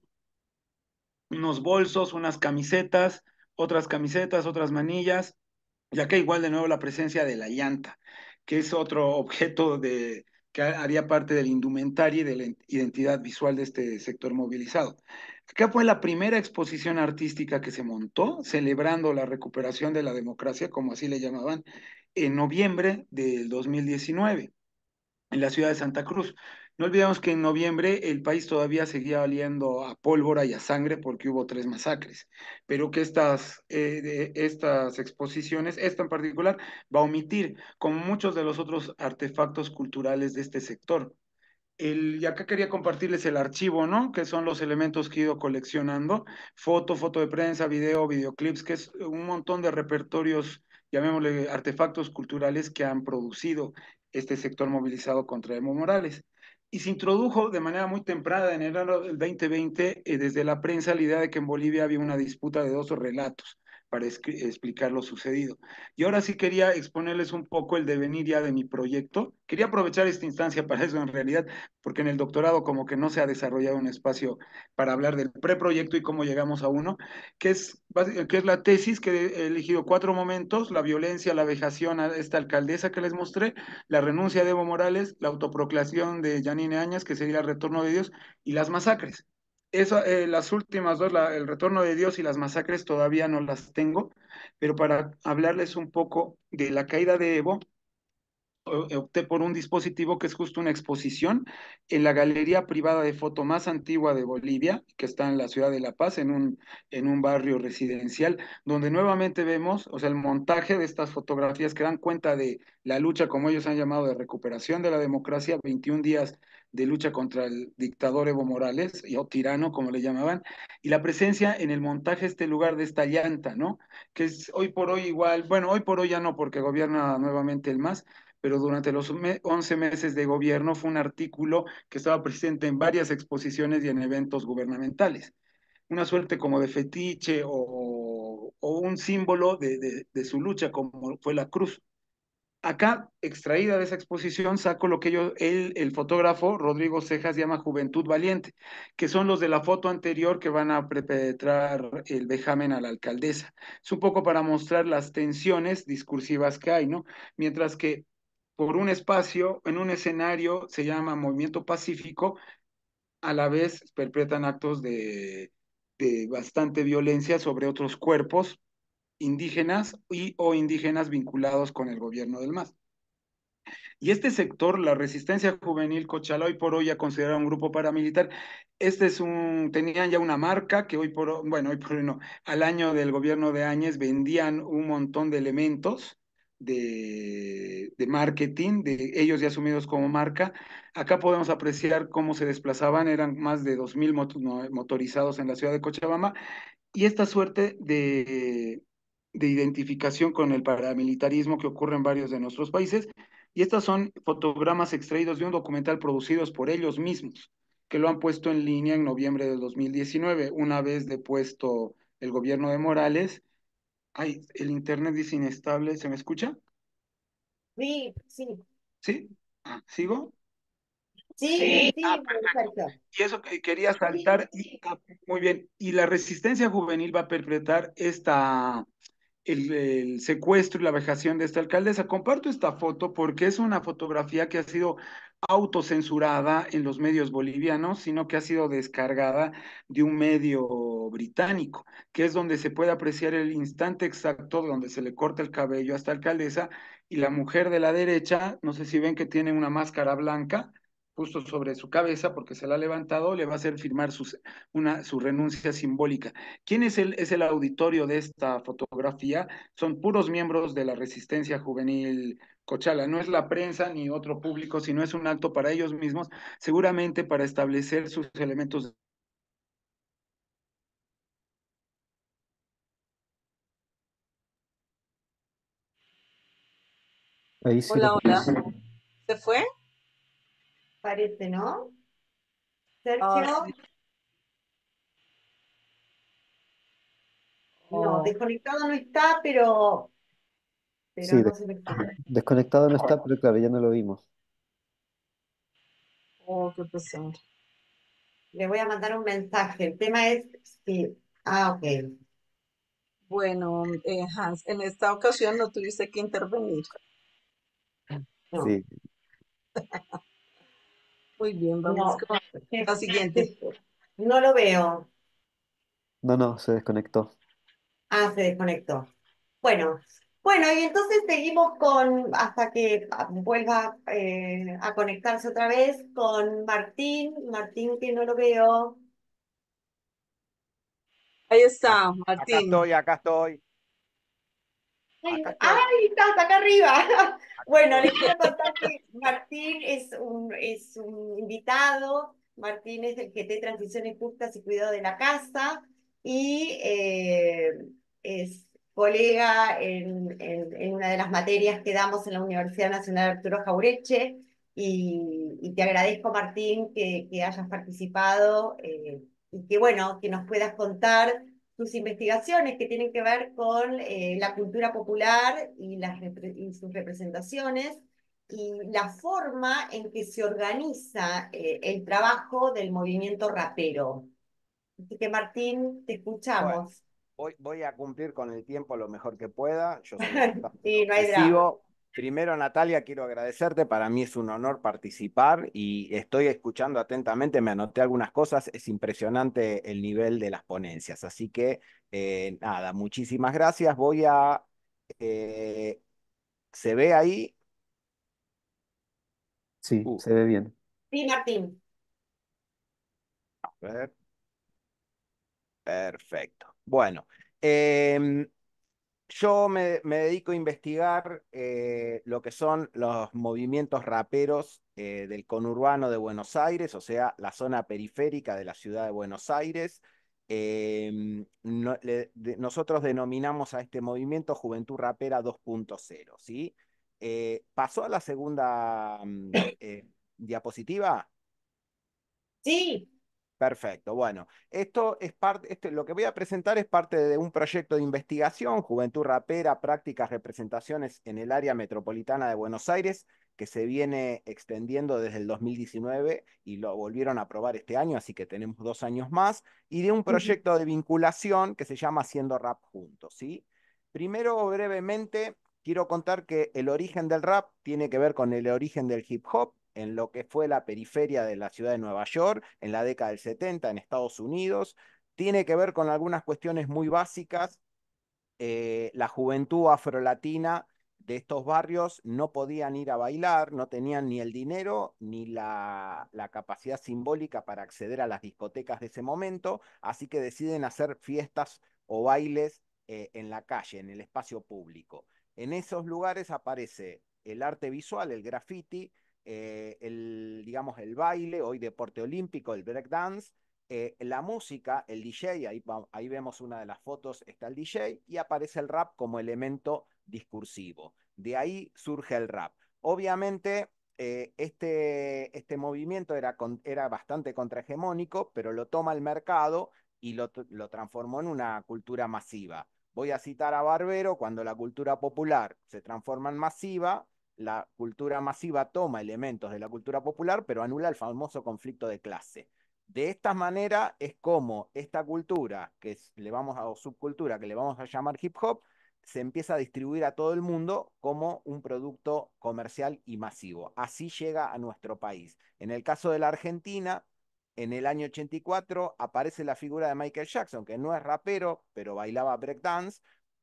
unos bolsos, unas camisetas, otras camisetas, otras manillas, y acá igual de nuevo la presencia de la llanta, que es otro objeto de, que haría parte del indumentario y de la identidad visual de este sector movilizado. Acá fue la primera exposición artística que se montó, celebrando la recuperación de la democracia, como así le llamaban, en noviembre del dos mil diecinueve en la ciudad de Santa Cruz. No olvidemos que en noviembre el país todavía seguía oliendo a pólvora y a sangre porque hubo tres masacres, pero que estas, eh, de- estas exposiciones, esta en particular, va a omitir, como muchos de los otros artefactos culturales de este sector. El, y acá quería compartirles el archivo, ¿no? Que son los elementos que he ido coleccionando. Foto, foto de prensa, video, videoclips, que es un montón de repertorios, llamémosle artefactos culturales que han producido este sector movilizado contra Evo Morales. Y se introdujo de manera muy temprana, en enero del dos mil veinte, eh, desde la prensa, la idea de que en Bolivia había una disputa de dos relatos para explicar lo sucedido. Y ahora sí quería exponerles un poco el devenir ya de mi proyecto. Quería aprovechar esta instancia para eso en realidad, porque en el doctorado como que no se ha desarrollado un espacio para hablar del preproyecto y cómo llegamos a uno, que es, que es la tesis que he elegido cuatro momentos: la violencia, la vejación a esta alcaldesa que les mostré, la renuncia de Evo Morales, la autoproclamación de Yanine Áñez, que sería el retorno de Dios, y las masacres. Eso, eh, las últimas dos, la, el retorno de Dios y las masacres, todavía no las tengo, pero para hablarles un poco de la caída de Evo, opté por un dispositivo que es justo una exposición en la galería privada de foto más antigua de Bolivia, que está en la ciudad de La Paz, en un, en un barrio residencial, donde nuevamente vemos, o sea, el montaje de estas fotografías que dan cuenta de la lucha, como ellos han llamado, de recuperación de la democracia, veintiún días de lucha contra el dictador Evo Morales, o tirano, como le llamaban, y la presencia en el montaje, este lugar de esta llanta, ¿no? Que es hoy por hoy igual, bueno, hoy por hoy ya no, porque gobierna nuevamente el MAS, pero durante los once meses de gobierno fue un artículo que estaba presente en varias exposiciones y en eventos gubernamentales. Una suerte como de fetiche o, o un símbolo de, de, de, su lucha, como fue la cruz. Acá, extraída de esa exposición, saco lo que yo, él, el fotógrafo Rodrigo Cejas llama Juventud Valiente, que son los de la foto anterior que van a perpetrar el vejamen a la alcaldesa. Es un poco para mostrar las tensiones discursivas que hay, ¿no? Mientras que por un espacio, en un escenario, se llama movimiento pacífico, a la vez perpetran actos de, de bastante violencia sobre otros cuerpos indígenas y o indígenas vinculados con el gobierno del MAS. Y este sector, la Resistencia Juvenil Cochala, hoy por hoy ya considera un grupo paramilitar. Este es un, tenían ya una marca que hoy por hoy, bueno, hoy por hoy no, al año del gobierno de Áñez vendían un montón de elementos de, de marketing, de ellos ya asumidos como marca. Acá podemos apreciar cómo se desplazaban, eran más de dos mil mot motorizados en la ciudad de Cochabamba, y esta suerte de, de identificación con el paramilitarismo que ocurre en varios de nuestros países. Y estas son fotogramas extraídos de un documental producidos por ellos mismos, que lo han puesto en línea en noviembre del dos mil diecinueve, una vez depuesto el gobierno de Morales. Ay, el internet dice inestable, ¿se me escucha? Sí, sí, ¿Sí? Ah, ¿sigo? sí, Ah, sí, perfecto. perfecto. Y eso que quería saltar, y, ah, muy bien, y la resistencia juvenil va a perpetrar esta, el, el secuestro y la vejación de esta alcaldesa. Comparto esta foto porque es una fotografía que ha sido autocensurada en los medios bolivianos, sino que ha sido descargada de un medio británico, que es donde se puede apreciar el instante exacto donde se le corta el cabello a esta alcaldesa, y la mujer de la derecha, no sé si ven que tiene una máscara blanca justo sobre su cabeza porque se la ha levantado, le va a hacer firmar su, una, su renuncia simbólica. ¿Quién es el, es el auditorio de esta fotografía? Son puros miembros de la Resistencia Juvenil Cochala. No es la prensa ni otro público, sino es un acto para ellos mismos, seguramente para establecer sus elementos. Ahí sí lo Hola, hola. perdí. ¿Se fue? Parece, ¿no? Ah, Sergio, sí. no, Oh, desconectado no está, pero, pero Sí, no des- se percibe. desconectado no está, pero claro, ya no lo vimos. oh, qué pesar. Le voy a mandar un mensaje. El tema es, sí, ah, ok. Bueno, eh, Hans, en esta ocasión no tuviste que intervenir. No, Sí, Muy bien, vamos no, con la siguiente. no lo veo. no, no, se desconectó. Ah, se desconectó. Bueno, Bueno, y entonces seguimos con, hasta que ah, vuelva eh, a conectarse otra vez con Martín. Martín, que no lo veo. Ahí Ac- está, Acá Martín. estoy, acá estoy, Ay, acá estoy, ¡ay, estás acá arriba! acá Bueno, estoy. les quiero contar que Martín es un, es un invitado. Martín es del G T Transiciones Justas y Cuidado de la Casa y eh, es colega en, en, en una de las materias que damos en la Universidad Nacional Arturo Jaureche. Y, y te agradezco, Martín, que, que hayas participado eh, y que, bueno, que nos puedas contar sus investigaciones que tienen que ver con eh, la cultura popular y, las y sus representaciones y la forma en que se organiza eh, el trabajo del movimiento rapero. Así que Martín, te Bueno, escuchamos. voy, voy a cumplir con el tiempo lo mejor que pueda. Yo soy bastante Sí, no hay drama. obsesivo. Primero, Natalia, quiero agradecerte. Para mí es un honor participar y estoy escuchando atentamente. Me anoté algunas cosas. Es impresionante el nivel de las ponencias. Así que, eh, nada, muchísimas gracias. Voy a... eh, ¿se ve ahí? Sí, Uh, se ve bien. Sí, Martín. a ver, perfecto. Bueno, em, yo me, me dedico a investigar eh, lo que son los movimientos raperos eh, del conurbano de Buenos Aires, o sea, la zona periférica de la ciudad de Buenos Aires. Eh, no- le- de- nosotros denominamos a este movimiento Juventud Rapera dos punto cero, ¿sí? Eh, ¿pasó a la segunda mm, eh, diapositiva? Sí, Perfecto. Bueno, esto es parte, esto, lo que voy a presentar es parte de un proyecto de investigación, Juventud Rapera, prácticas, representaciones en el área metropolitana de Buenos Aires, que se viene extendiendo desde el dos mil diecinueve y lo volvieron a aprobar este año, así que tenemos dos años más, y de un proyecto de vinculación que se llama Haciendo Rap Juntos, ¿sí? Primero, brevemente, quiero contar que el origen del rap tiene que ver con el origen del hip hop en lo que fue la periferia de la ciudad de Nueva York en la década del setenta en Estados Unidos. Tiene que ver con algunas cuestiones muy básicas. Eh, la juventud afrolatina de estos barrios no podían ir a bailar, no tenían ni el dinero ni la, la capacidad simbólica para acceder a las discotecas de ese momento, así que deciden hacer fiestas o bailes eh, en la calle, en el espacio público. En esos lugares aparece el arte visual, el graffiti, eh, el, digamos, el baile, hoy deporte olímpico, el breakdance, eh, la música, el D J, ahí, ahí vemos una de las fotos, está el D J, y aparece el rap como elemento discursivo. De ahí surge el rap. Obviamente, eh, este, este movimiento era, con, era bastante contrahegemónico, pero lo toma el mercado y lo, lo transformó en una cultura masiva. Voy a citar a Barbero, cuando la cultura popular se transforma en masiva, la cultura masiva toma elementos de la cultura popular, pero anula el famoso conflicto de clase. De esta manera es como esta cultura, que es, le vamos a, o subcultura, que le vamos a llamar hip hop, se empieza a distribuir a todo el mundo como un producto comercial y masivo. Así llega a nuestro país. En el caso de la Argentina, en el año ochenta y cuatro aparece la figura de Michael Jackson, que no es rapero, pero bailaba breakdance,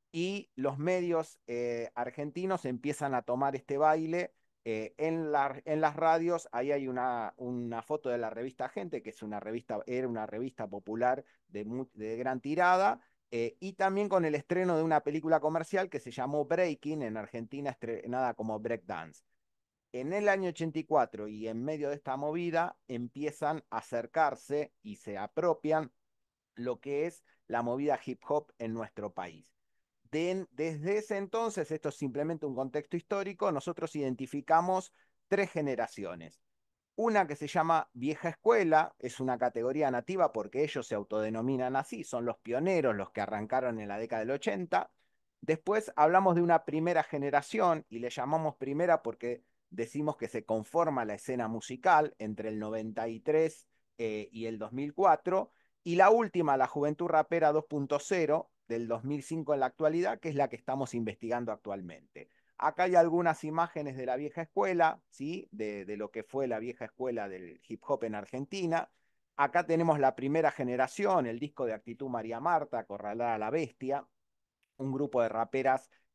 y los medios eh, argentinos empiezan a tomar este baile eh, en, la, en, las radios. Ahí hay una, una, foto de la revista Gente, que es una revista, era una revista popular de, muy, de gran tirada, eh, y también con el estreno de una película comercial que se llamó Breaking, en Argentina estrenada como Breakdance. En el año ochenta y cuatro y en medio de esta movida empiezan a acercarse y se apropian lo que es la movida hip hop en nuestro país. De, desde ese entonces, esto es simplemente un contexto histórico, nosotros identificamos tres generaciones. Una que se llama vieja escuela, es una categoría nativa porque ellos se autodenominan así, son los pioneros, los que arrancaron en la década del ochenta. Después hablamos de una primera generación y le llamamos primera porque decimos que se conforma la escena musical entre el noventa y tres eh, y el dos mil cuatro. Y la última, la Juventud Rapera dos punto cero, del dos mil cinco en la actualidad, que es la que estamos investigando actualmente. Acá hay algunas imágenes de la vieja escuela, ¿sí? De, de lo que fue la vieja escuela del hip hop en Argentina. Acá tenemos la primera generación, el disco de Actitud María Marta, Acorralar a la Bestia, un grupo de raperas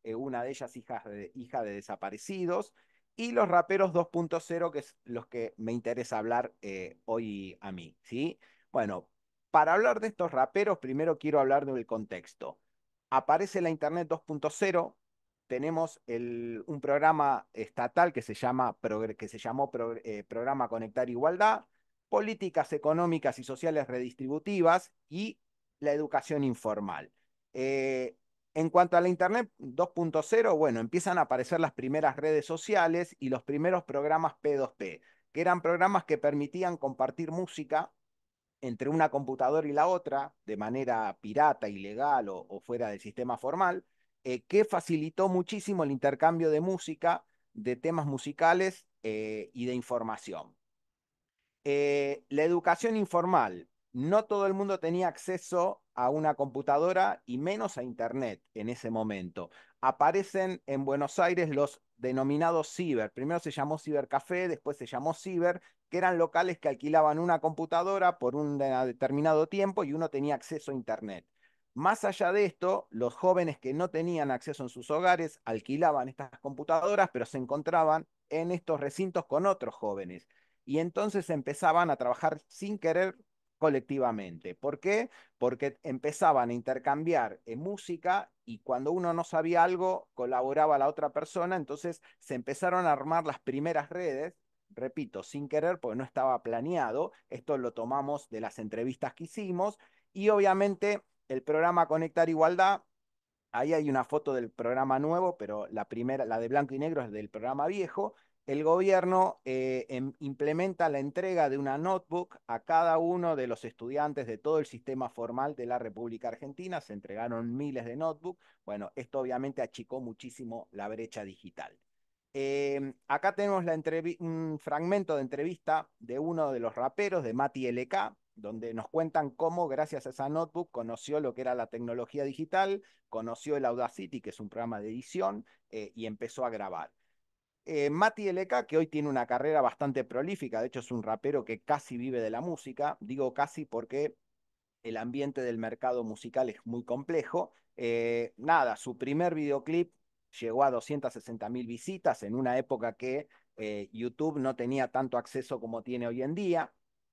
eh, una de ellas hija de, hija de desaparecidos, y los raperos dos punto cero, que es los que me interesa hablar eh, hoy a mí, ¿sí? Bueno, para hablar de estos raperos, primero quiero hablar del contexto. Aparece la Internet dos punto cero, tenemos el, un programa estatal que se, llama, que se llamó Pro, eh, Programa Conectar Igualdad, políticas económicas y sociales redistributivas y la educación informal. Eh, en cuanto a la Internet dos punto cero, bueno, empiezan a aparecer las primeras redes sociales y los primeros programas P dos P, que eran programas que permitían compartir música entre una computadora y la otra, de manera pirata, ilegal o, o fuera del sistema formal, eh, que facilitó muchísimo el intercambio de música, de temas musicales eh, y de información. Eh, la educación informal. No todo el mundo tenía acceso a una computadora y menos a Internet en ese momento. Aparecen en Buenos Aires los denominados ciber. Primero se llamó cibercafé, después se llamó ciber, que eran locales que alquilaban una computadora por un determinado tiempo y uno tenía acceso a Internet. Más allá de esto, los jóvenes que no tenían acceso en sus hogares alquilaban estas computadoras, pero se encontraban en estos recintos con otros jóvenes y entonces empezaban a trabajar sin querer colectivamente. ¿Por qué? Porque empezaban a intercambiar eh, música y cuando uno no sabía algo, colaboraba la otra persona, entonces se empezaron a armar las primeras redes, repito, sin querer, porque no estaba planeado, esto lo tomamos de las entrevistas que hicimos, y obviamente el programa Conectar Igualdad. Ahí hay una foto del programa nuevo, pero la primera, la de blanco y negro, es del programa viejo. El gobierno eh, em, implementa la entrega de una notebook a cada uno de los estudiantes de todo el sistema formal de la República Argentina. Se entregaron miles de notebooks. Bueno, esto obviamente achicó muchísimo la brecha digital. Eh, acá tenemos la un fragmento de entrevista de uno de los raperos, de Mati L K, donde nos cuentan cómo, gracias a esa notebook, conoció lo que era la tecnología digital, conoció el Audacity, que es un programa de edición, eh, y empezó a grabar. Eh, Mati L K, que hoy tiene una carrera bastante prolífica, de hecho es un rapero que casi vive de la música, digo casi porque el ambiente del mercado musical es muy complejo. Eh, nada, su primer videoclip llegó a doscientas sesenta mil visitas en una época que eh, YouTube no tenía tanto acceso como tiene hoy en día.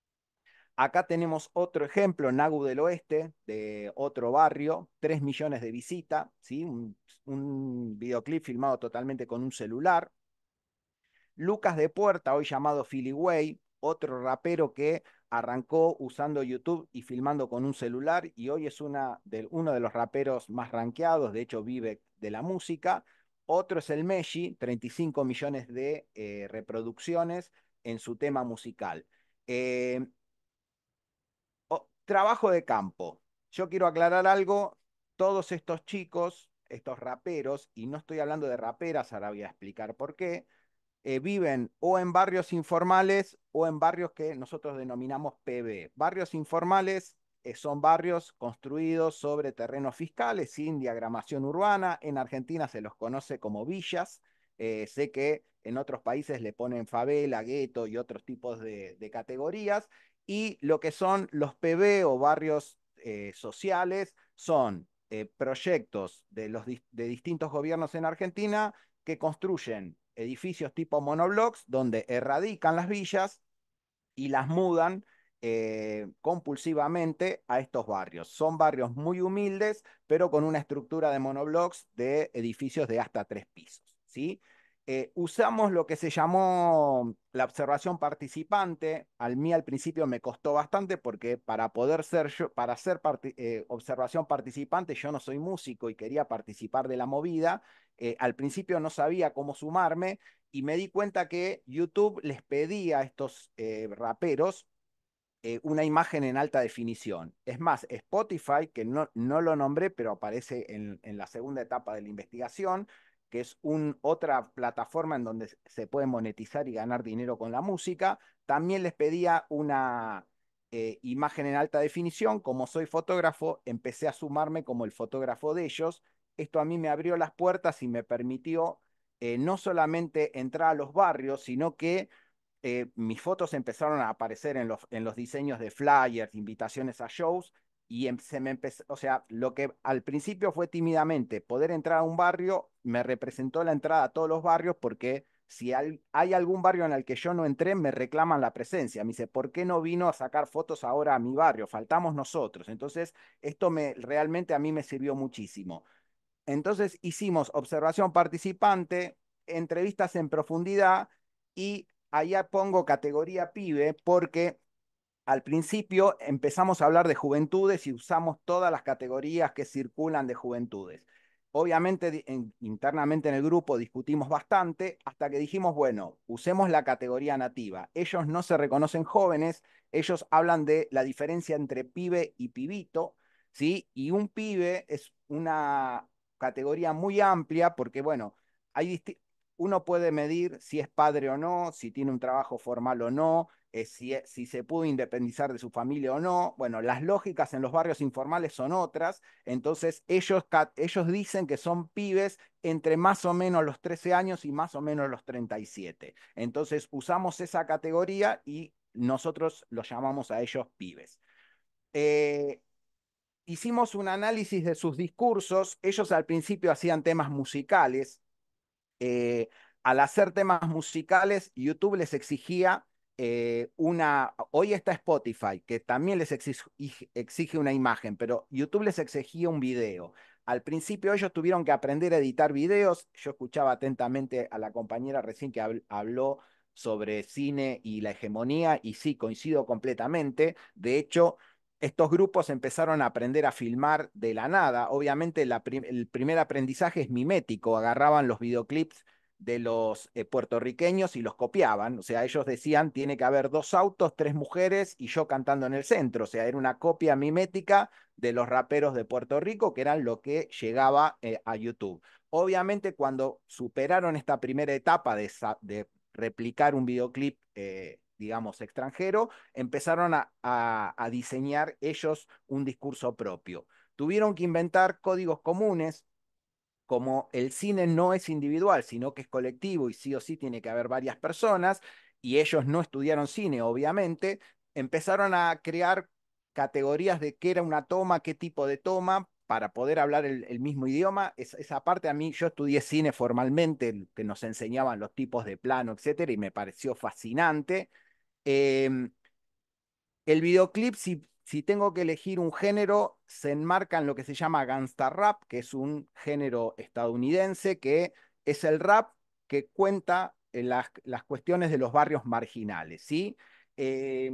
Acá tenemos otro ejemplo, Nagu del Oeste, de otro barrio, tres millones de visitas, ¿sí? un, un videoclip filmado totalmente con un celular. Lucas de Puerta, hoy llamado Philly Way, otro rapero que arrancó usando YouTube y filmando con un celular y hoy es una de, uno de los raperos más rankeados, de hecho vive de la música. Otro es el Meshi, treinta y cinco millones de eh, reproducciones en su tema musical. Eh, oh, trabajo de campo. Yo quiero aclarar algo, todos estos chicos, estos raperos, y no estoy hablando de raperas, ahora voy a explicar por qué, eh, viven o en barrios informales o en barrios que nosotros denominamos P B. Barrios informales eh, son barrios construidos sobre terrenos fiscales sin diagramación urbana. En Argentina se los conoce como villas. Eh, sé que en otros países le ponen favela, gueto y otros tipos de, de categorías. Y lo que son los P B o barrios eh, sociales son eh, proyectos de, los, de distintos gobiernos en Argentina que construyen edificios tipo monoblocks donde erradican las villas y las mudan eh, compulsivamente a estos barrios. Son barrios muy humildes, pero con una estructura de monoblocks de edificios de hasta tres pisos, ¿sí? Eh, usamos lo que se llamó la observación participante. A mí al principio me costó bastante porque para poder ser yo, para hacer eh, observación participante, yo no soy músico y quería participar de la movida. Eh, al principio no sabía cómo sumarme y me di cuenta que YouTube les pedía a estos eh, raperos eh, una imagen en alta definición. Es más, Spotify, que no, no lo nombré, pero aparece en, en la segunda etapa de la investigación, que es un, otra plataforma en donde se puede monetizar y ganar dinero con la música, también les pedía una eh, imagen en alta definición. Como soy fotógrafo, empecé a sumarme como el fotógrafo de ellos. Esto a mí me abrió las puertas y me permitió eh, no solamente entrar a los barrios, sino que eh, mis fotos empezaron a aparecer en los, en los diseños de flyers, invitaciones a shows, y em- se me empezó, o sea, lo que al principio fue tímidamente poder entrar a un barrio, me representó la entrada a todos los barrios porque si hay, hay algún barrio en el que yo no entré, me reclaman la presencia. Me dice, ¿por qué no vino a sacar fotos ahora a mi barrio? Faltamos nosotros. Entonces, esto me, realmente a mí me sirvió muchísimo. Entonces, hicimos observación participante, entrevistas en profundidad y allá pongo categoría pibe porque al principio empezamos a hablar de juventudes y usamos todas las categorías que circulan de juventudes. Obviamente, en, internamente en el grupo discutimos bastante hasta que dijimos, bueno, usemos la categoría nativa. Ellos no se reconocen jóvenes, ellos hablan de la diferencia entre pibe y pibito, ¿sí? Y un pibe es una categoría muy amplia porque, bueno, hay uno puede medir si es padre o no, si tiene un trabajo formal o no, eh, si, si se pudo independizar de su familia o no. Bueno, las lógicas en los barrios informales son otras, entonces ellos, ellos dicen que son pibes entre más o menos los trece años y más o menos los treinta y siete. Entonces usamos esa categoría y nosotros los llamamos a ellos pibes. Eh, hicimos un análisis de sus discursos. Ellos al principio hacían temas musicales. Eh, al hacer temas musicales, YouTube les exigía eh, una, hoy está Spotify, que también les exige, exige una imagen, pero YouTube les exigía un video. Al principio ellos tuvieron que aprender a editar videos. Yo escuchaba atentamente a la compañera recién que habló sobre cine y la hegemonía, y sí, coincido completamente. De hecho, estos grupos empezaron a aprender a filmar de la nada. Obviamente la prim el primer aprendizaje es mimético, agarraban los videoclips de los eh, puertorriqueños y los copiaban. O sea, ellos decían, tiene que haber dos autos, tres mujeres y yo cantando en el centro. O sea, era una copia mimética de los raperos de Puerto Rico, que eran lo que llegaba eh, a YouTube. Obviamente, cuando superaron esta primera etapa de, de replicar un videoclip, eh, digamos, extranjero, empezaron a, a, a diseñar ellos un discurso propio. Tuvieron que inventar códigos comunes. Como el cine no es individual, sino que es colectivo y sí o sí tiene que haber varias personas, y ellos no estudiaron cine, obviamente, empezaron a crear categorías de qué era una toma, qué tipo de toma, para poder hablar el, el mismo idioma. Es, esa parte a mí, yo estudié cine formalmente, que nos enseñaban los tipos de plano, etcétera, y me pareció fascinante. Eh, el videoclip, si, si tengo que elegir un género, se enmarca en lo que se llama gangsta rap, que es un género estadounidense, que es el rap que cuenta en las, las cuestiones de los barrios marginales, ¿sí? Eh,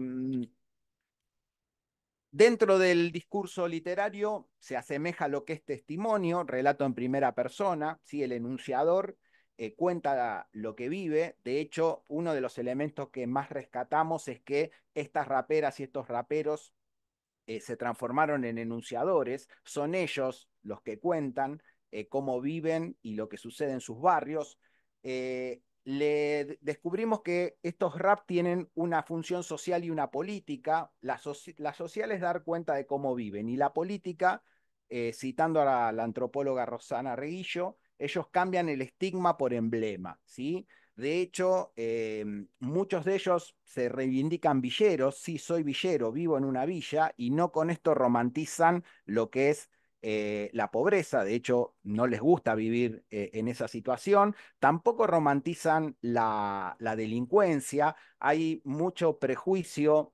Dentro del discurso literario se asemeja a lo que es testimonio, relato en primera persona, ¿sí? El enunciador eh, cuenta lo que vive. De hecho, uno de los elementos que más rescatamos es que estas raperas y estos raperos eh, se transformaron en enunciadores, son ellos los que cuentan eh, cómo viven y lo que sucede en sus barrios. Eh, le descubrimos que estos rap tienen una función social y una política. La, soci la social es dar cuenta de cómo viven, y la política, eh, citando a la, la antropóloga Rosana Reguillo, ellos cambian el estigma por emblema, ¿sí? De hecho, eh, muchos de ellos se reivindican villeros. Sí, soy villero, vivo en una villa, y no con esto romantizan lo que es eh, la pobreza. De hecho, no les gusta vivir eh, en esa situación. Tampoco romantizan la, la delincuencia. Hay mucho prejuicio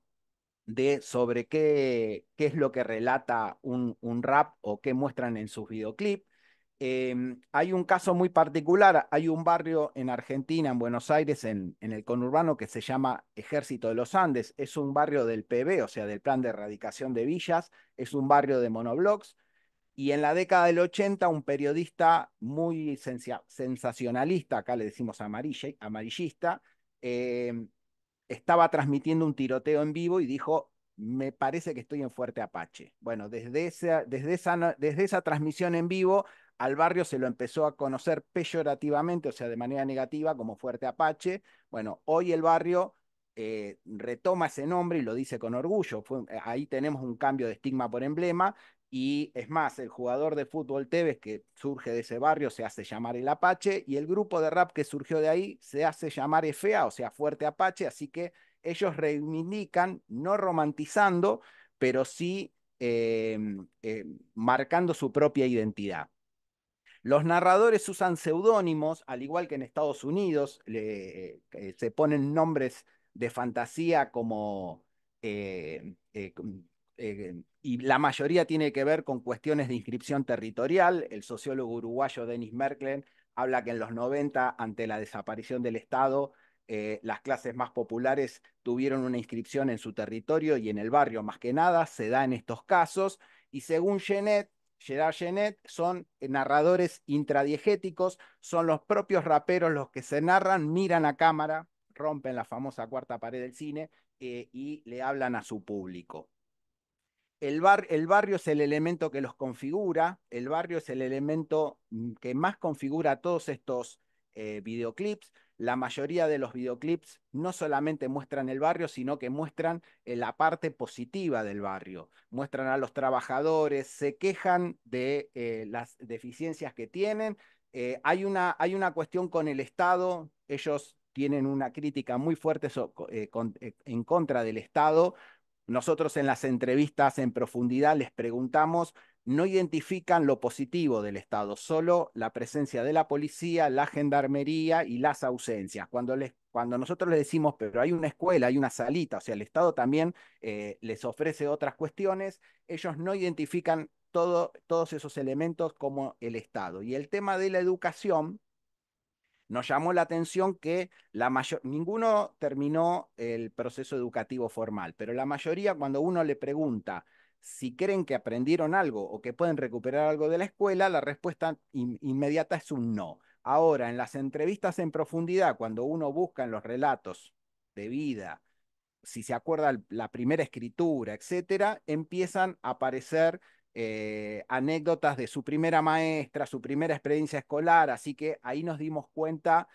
de sobre qué, qué es lo que relata un, un rap o qué muestran en sus videoclips. Eh, hay un caso muy particular. Hay un barrio en Argentina, en Buenos Aires, en, en el conurbano, que se llama Ejército de los Andes. Es un barrio del P B, o sea, del Plan de Erradicación de Villas. Es un barrio de monoblocks. Y en la década del ochenta, un periodista muy sensacionalista, acá le decimos amarille, amarillista, eh, estaba transmitiendo un tiroteo en vivo y dijo, me parece que estoy en Fuerte Apache. Bueno, desde esa, desde esa, desde esa transmisión en vivo, al barrio se lo empezó a conocer peyorativamente, o sea, de manera negativa, como Fuerte Apache. Bueno, hoy el barrio eh, retoma ese nombre y lo dice con orgullo. Fue, ahí tenemos un cambio de estigma por emblema. Y es más, el jugador de fútbol Tevez, que surge de ese barrio, se hace llamar el Apache, y el grupo de rap que surgió de ahí se hace llamar F A, o sea, Fuerte Apache. Así que ellos reivindican, no romantizando, pero sí eh, eh, marcando su propia identidad. Los narradores usan seudónimos, al igual que en Estados Unidos, le, eh, se ponen nombres de fantasía como... eh, eh, eh, y la mayoría tiene que ver con cuestiones de inscripción territorial. El sociólogo uruguayo Denis Merklen habla que en los noventa, ante la desaparición del Estado, eh, las clases más populares tuvieron una inscripción en su territorio y en el barrio, más que nada, se da en estos casos. Y según Genet, Gerard Genet, son narradores intradiegéticos, son los propios raperos los que se narran, miran a cámara, rompen la famosa cuarta pared del cine eh, y le hablan a su público. El, bar, el barrio es el elemento que los configura, el barrio es el elemento que más configura todos estos eh, videoclips. La mayoría de los videoclips no solamente muestran el barrio, sino que muestran eh, la parte positiva del barrio. Muestran a los trabajadores, se quejan de eh, las deficiencias que tienen. Eh, hay, una, hay una cuestión con el Estado, ellos tienen una crítica muy fuerte so, eh, con, eh, en contra del Estado. Nosotros en las entrevistas en profundidad les preguntamos, no identifican lo positivo del Estado, solo la presencia de la policía, la gendarmería y las ausencias. Cuando, les, cuando nosotros les decimos, pero hay una escuela, hay una salita, o sea, el Estado también eh, les ofrece otras cuestiones, ellos no identifican todo, todos esos elementos como el Estado. Y el tema de la educación, nos llamó la atención que la mayor, ninguno terminó el proceso educativo formal, pero la mayoría, cuando uno le pregunta si creen que aprendieron algo o que pueden recuperar algo de la escuela, la respuesta in, inmediata es un no. Ahora, en las entrevistas en profundidad, cuando uno busca en los relatos de vida, si se acuerda la primera escritura, etcétera, empiezan a aparecer eh, anécdotas de su primera maestra, su primera experiencia escolar, así que ahí nos dimos cuenta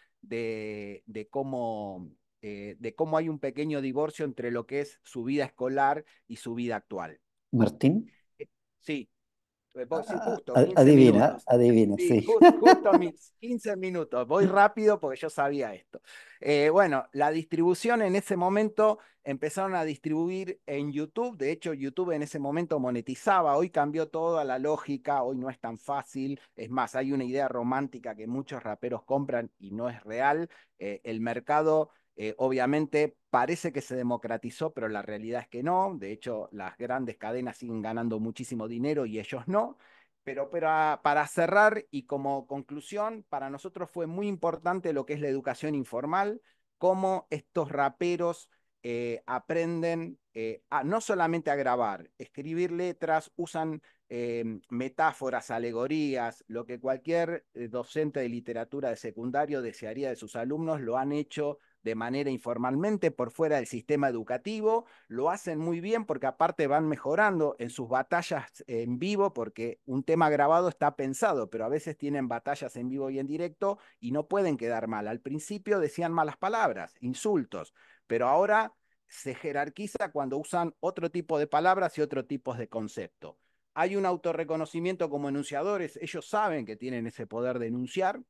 de, de cómo, eh, de cómo hay un pequeño divorcio entre lo que es su vida escolar y su vida actual. Martín, Eh, Sí, eh, voy- sí, a- justo, a- quince adivina, minutos. adivina, Sí, sí. ju- justo mis quince minutos. Voy rápido porque yo sabía esto. Eh, bueno, la distribución en ese momento empezaron a distribuir en YouTube. De hecho, YouTube en ese momento monetizaba. Hoy cambió toda la lógica. Hoy no es tan fácil. Es más, hay una idea romántica que muchos raperos compran y no es real. Eh, el mercado, eh, obviamente, parece que se democratizó, pero la realidad es que no. De hecho, las grandes cadenas siguen ganando muchísimo dinero y ellos no. Pero, pero a- para cerrar y como conclusión, para nosotros fue muy importante lo que es la educación informal, cómo estos raperos eh, aprenden eh, a, no solamente a grabar, escribir letras, usan eh, metáforas, alegorías, lo que cualquier eh, docente de literatura de secundario desearía de sus alumnos, lo han hecho de manera informalmente por fuera del sistema educativo, lo hacen muy bien porque aparte van mejorando en sus batallas en vivo, porque un tema grabado está pensado, pero a veces tienen batallas en vivo y en directo y no pueden quedar mal. Al principio decían malas palabras, insultos, pero ahora se jerarquiza cuando usan otro tipo de palabras y otro tipo de concepto. Hay un autorreconocimiento como enunciadores, ellos saben que tienen ese poder de enunciar,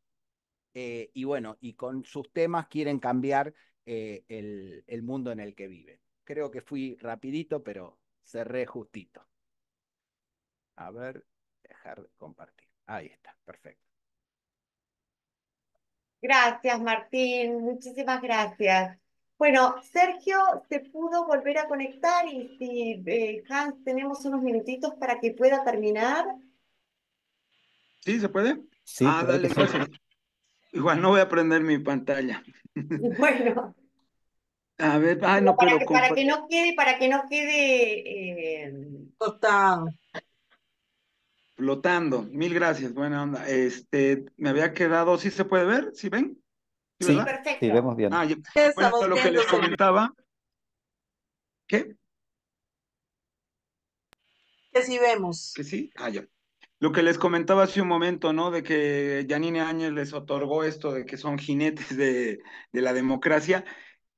eh, y bueno, y con sus temas quieren cambiar eh, el, el mundo en el que viven. Creo que fui rapidito, pero cerré justito. A ver, dejar de compartir. Ahí está, perfecto. Gracias, Martín, muchísimas gracias. Bueno, Sergio se pudo volver a conectar y si eh, Hans tenemos unos minutitos para que pueda terminar. ¿Sí se puede? Sí, Ah, claro que dale, sí. gracias. Igual no voy a prender mi pantalla. Bueno, A ver, ay, pero no para quiero que, para que compartir. no quede, para que no quede eh, Total. Flotando. Mil gracias, buena onda. Este, me había quedado, ¿sí se puede ver? ¿Sí ven? ¿Sí, sí, verdad? Sí, sí, perfecto. vemos bien. Ah, ya. ¿Qué Bueno, estamos lo que viendo, les Sergio? comentaba, ¿qué? Que si vemos. ¿Que sí? Ah, ya. Lo que les comentaba hace un momento, ¿no? De que Yanine Áñez les otorgó esto de que son jinetes de, de la democracia.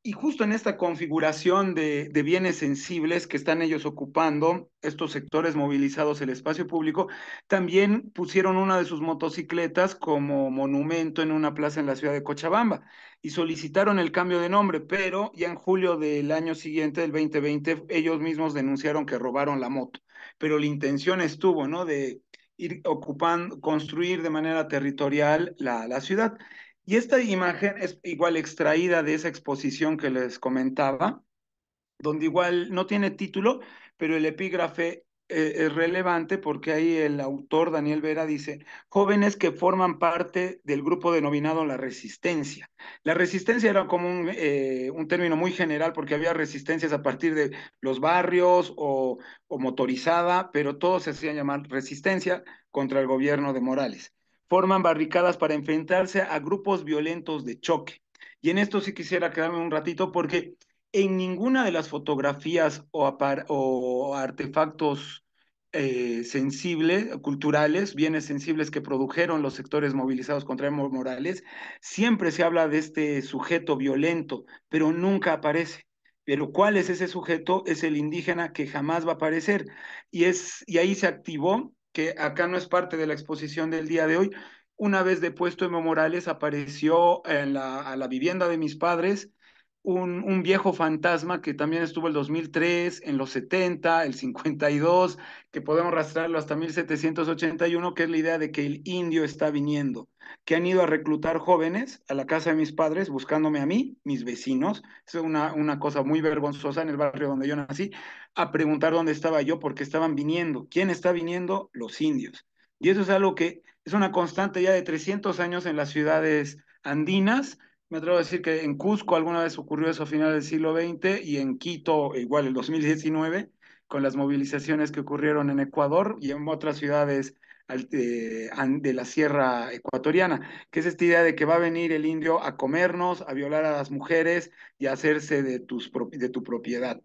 Y justo en esta configuración de, de bienes sensibles que están ellos ocupando, estos sectores movilizados el espacio público, también pusieron una de sus motocicletas como monumento en una plaza en la ciudad de Cochabamba y solicitaron el cambio de nombre, pero ya en julio del año siguiente, del dos mil veinte, ellos mismos denunciaron que robaron la moto. Pero la intención estuvo, ¿no? De ir ocupando, construir de manera territorial la, la ciudad. Y esta imagen es igual extraída de esa exposición que les comentaba, donde igual no tiene título, pero el epígrafe eh, es relevante porque ahí el autor Daniel Vera dice, jóvenes que forman parte del grupo denominado La Resistencia. La resistencia era como un, eh, un término muy general porque había resistencias a partir de los barrios o, o motorizada, pero todos se hacían llamar resistencia contra el gobierno de Morales. Forman barricadas para enfrentarse a grupos violentos de choque. Y en esto sí quisiera quedarme un ratito porque en ninguna de las fotografías o, apar o artefactos eh, sensibles, culturales, bienes sensibles que produjeron los sectores movilizados contra Evo Morales, siempre se habla de este sujeto violento, pero nunca aparece. Pero ¿cuál es ese sujeto? Es el indígena que jamás va a aparecer. Y, es, y ahí se activó, que acá no es parte de la exposición del día de hoy, una vez depuesto Evo Morales, apareció en la, a la vivienda de mis padres un, un, viejo fantasma que también estuvo el dos mil tres, en los setenta, el cincuenta y dos, que podemos rastrearlo hasta mil setecientos ochenta y uno, que es la idea de que el indio está viniendo, que han ido a reclutar jóvenes a la casa de mis padres, buscándome a mí, mis vecinos, es una, una cosa muy vergonzosa en el barrio donde yo nací, a preguntar dónde estaba yo, porque estaban viniendo. ¿Quién está viniendo? Los indios. Y eso es algo que es una constante ya de trescientos años en las ciudades andinas. Me atrevo a decir que en Cusco alguna vez ocurrió eso a finales del siglo veinte y en Quito igual el dos mil diecinueve con las movilizaciones que ocurrieron en Ecuador y en otras ciudades de, de la sierra ecuatoriana, que es esta idea de que va a venir el indio a comernos, a violar a las mujeres y a hacerse de, tus, de tu propiedad.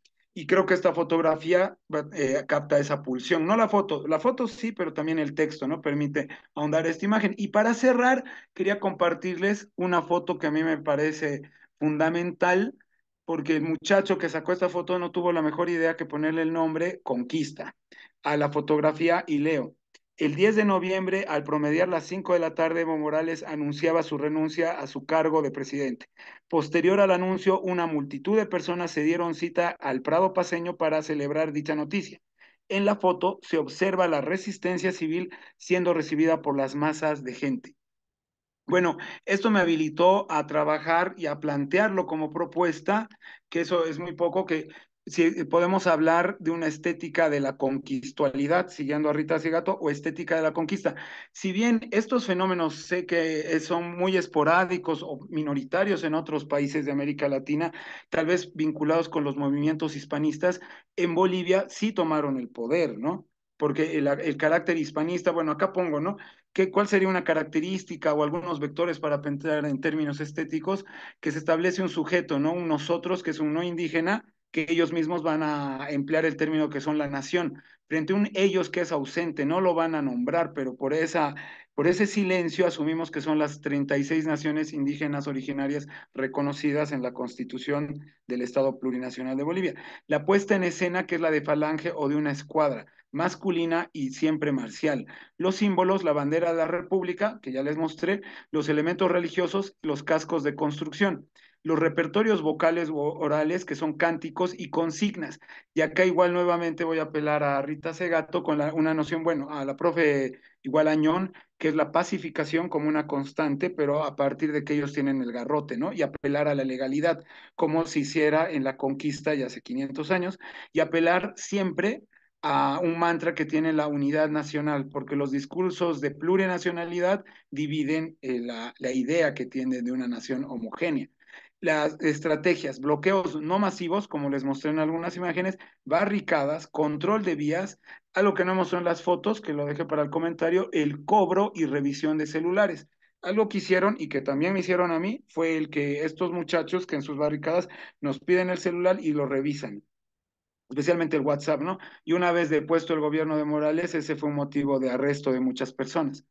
Y creo que esta fotografía eh, capta esa pulsión. No la foto, la foto sí, pero también el texto, ¿no? Permite ahondar esta imagen. Y para cerrar, quería compartirles una foto que a mí me parece fundamental, porque el muchacho que sacó esta foto no tuvo la mejor idea que ponerle el nombre Conquista a la fotografía y leo. El diez de noviembre, al promediar las cinco de la tarde, Evo Morales anunciaba su renuncia a su cargo de presidente. Posterior al anuncio, una multitud de personas se dieron cita al Prado Paceño para celebrar dicha noticia. En la foto se observa la resistencia civil siendo recibida por las masas de gente. Bueno, esto me habilitó a trabajar y a plantearlo como propuesta, que eso es muy poco, que si podemos hablar de una estética de la conquistualidad, siguiendo a Rita Segato, o estética de la conquista. Si bien estos fenómenos sé que son muy esporádicos o minoritarios en otros países de América Latina, tal vez vinculados con los movimientos hispanistas, en Bolivia sí tomaron el poder, ¿no? Porque el, el carácter hispanista, bueno, acá pongo, ¿no? ¿Qué, ¿Cuál sería una característica o algunos vectores para pensar en términos estéticos? Que se establece un sujeto, ¿no? Un nosotros, que es un no indígena, que ellos mismos van a emplear el término que son la nación. Frente a un ellos que es ausente, no lo van a nombrar, pero por, esa, por ese silencio asumimos que son las treinta y seis naciones indígenas originarias reconocidas en la Constitución del Estado Plurinacional de Bolivia. La puesta en escena, que es la de falange o de una escuadra, masculina y siempre marcial. Los símbolos, la bandera de la República, que ya les mostré, los elementos religiosos, los cascos de construcción, los repertorios vocales o orales, que son cánticos y consignas. Y acá igual nuevamente voy a apelar a Rita Segato con la, una noción, bueno, a la profe igual Añón, que es la pacificación como una constante, pero a partir de que ellos tienen el garrote, ¿no? Y apelar a la legalidad, como se hiciera en la conquista ya hace quinientos años, y apelar siempre a un mantra que tiene la unidad nacional, porque los discursos de plurinacionalidad dividen eh, la, la idea que tiene de una nación homogénea. Las estrategias, bloqueos no masivos, como les mostré en algunas imágenes, barricadas, control de vías, algo que no mostró en las fotos, que lo dejé para el comentario, el cobro y revisión de celulares. Algo que hicieron y que también me hicieron a mí fue el que estos muchachos que en sus barricadas nos piden el celular y lo revisan, especialmente el WhatsApp, ¿no? Y una vez depuesto el gobierno de Morales, ese fue un motivo de arresto de muchas personas.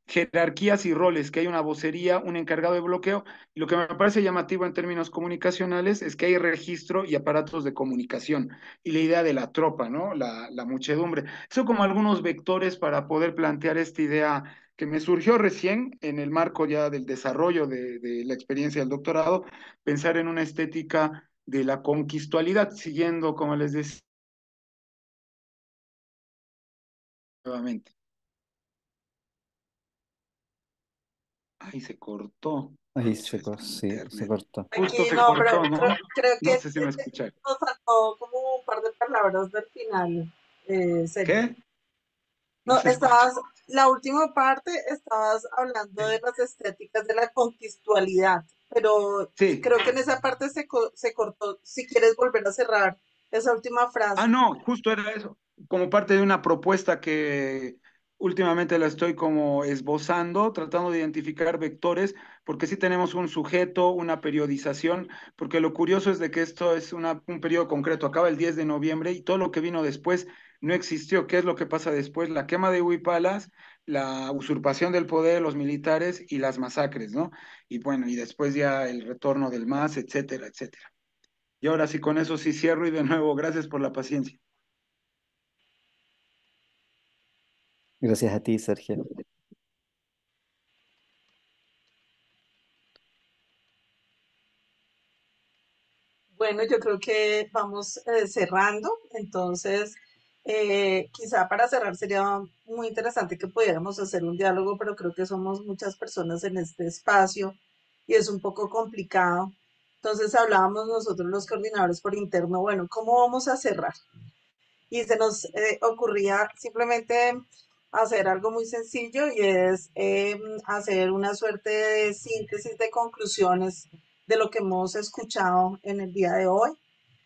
jerarquías y roles, que hay una vocería, un encargado de bloqueo, y lo que me parece llamativo en términos comunicacionales es que hay registro y aparatos de comunicación, y la idea de la tropa, ¿no? La, la muchedumbre. Son como algunos vectores para poder plantear esta idea que me surgió recién en el marco ya del desarrollo de, de la experiencia del doctorado, pensar en una estética de la conquistualidad, siguiendo, como les decía nuevamente. Ahí se cortó. Ahí Pucha, se, es co- mi sí, se internet. cortó. Justo Aquí se no, pero cortó, creo, ¿no? creo que No sé si me eh, escucharon. nos faltó como un par de palabras del final, eh, Sergio. ¿Qué? No No, se escucha. estabas, la última parte, estabas hablando de las estéticas de la conquistualidad, pero Sí. creo que en esa parte se, co- se cortó. Si quieres volver a cerrar esa última Ah, frase. no, justo era eso. Como parte de una propuesta que últimamente la estoy como esbozando, tratando de identificar vectores, porque sí tenemos un sujeto, una periodización, porque lo curioso es de que esto es una- un periodo concreto, acaba el diez de noviembre y todo lo que vino después no existió. ¿Qué es lo que pasa después? La quema de Huipalas, la usurpación del poder, los militares y las masacres, ¿no? Y bueno, y después ya el retorno del M A S, etcétera, etcétera. Y ahora sí, con eso sí cierro y de nuevo, gracias por la paciencia. Gracias a ti, Sergio. Bueno, yo creo que vamos eh, cerrando. Entonces, eh, quizá para cerrar sería muy interesante que pudiéramos hacer un diálogo, pero creo que somos muchas personas en este espacio y es un poco complicado. Entonces, hablábamos nosotros los coordinadores por interno, bueno, ¿cómo vamos a cerrar? Y se nos eh, ocurría simplemente hacer algo muy sencillo y es eh, hacer una suerte de síntesis de conclusiones de lo que hemos escuchado en el día de hoy,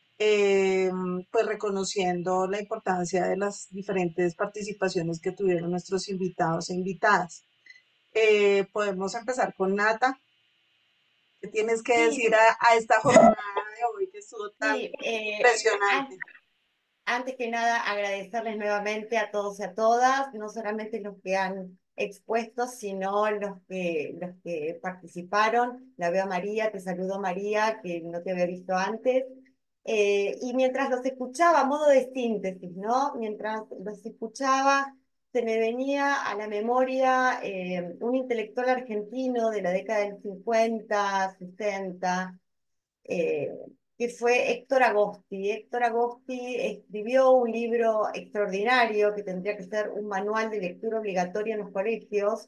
eh, pues reconociendo la importancia de las diferentes participaciones que tuvieron nuestros invitados e invitadas. Eh, podemos empezar con Nata. ¿Qué tienes que Sí, decir a, a esta jornada de hoy que estuvo tan sí. eh, impresionante? Antes que nada, agradecerles nuevamente a todos y a todas, no solamente los que han expuesto, sino los que, los que participaron. La veo a María, te saludo María, que no te había visto antes. Eh, y mientras los escuchaba, a modo de síntesis, ¿no? Mientras los escuchaba, se me venía a la memoria eh, un intelectual argentino de la década del cincuenta, sesenta, eh, que fue Héctor Agosti. Héctor Agosti escribió un libro extraordinario que tendría que ser un manual de lectura obligatorio en los colegios,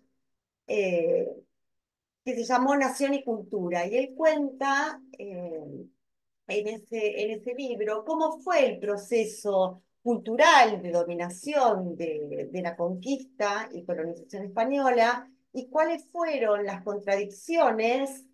eh, que se llamó Nación y Cultura. Y él cuenta eh, en ese, en ese libro cómo fue el proceso cultural de dominación de, de la conquista y colonización española y cuáles fueron las contradicciones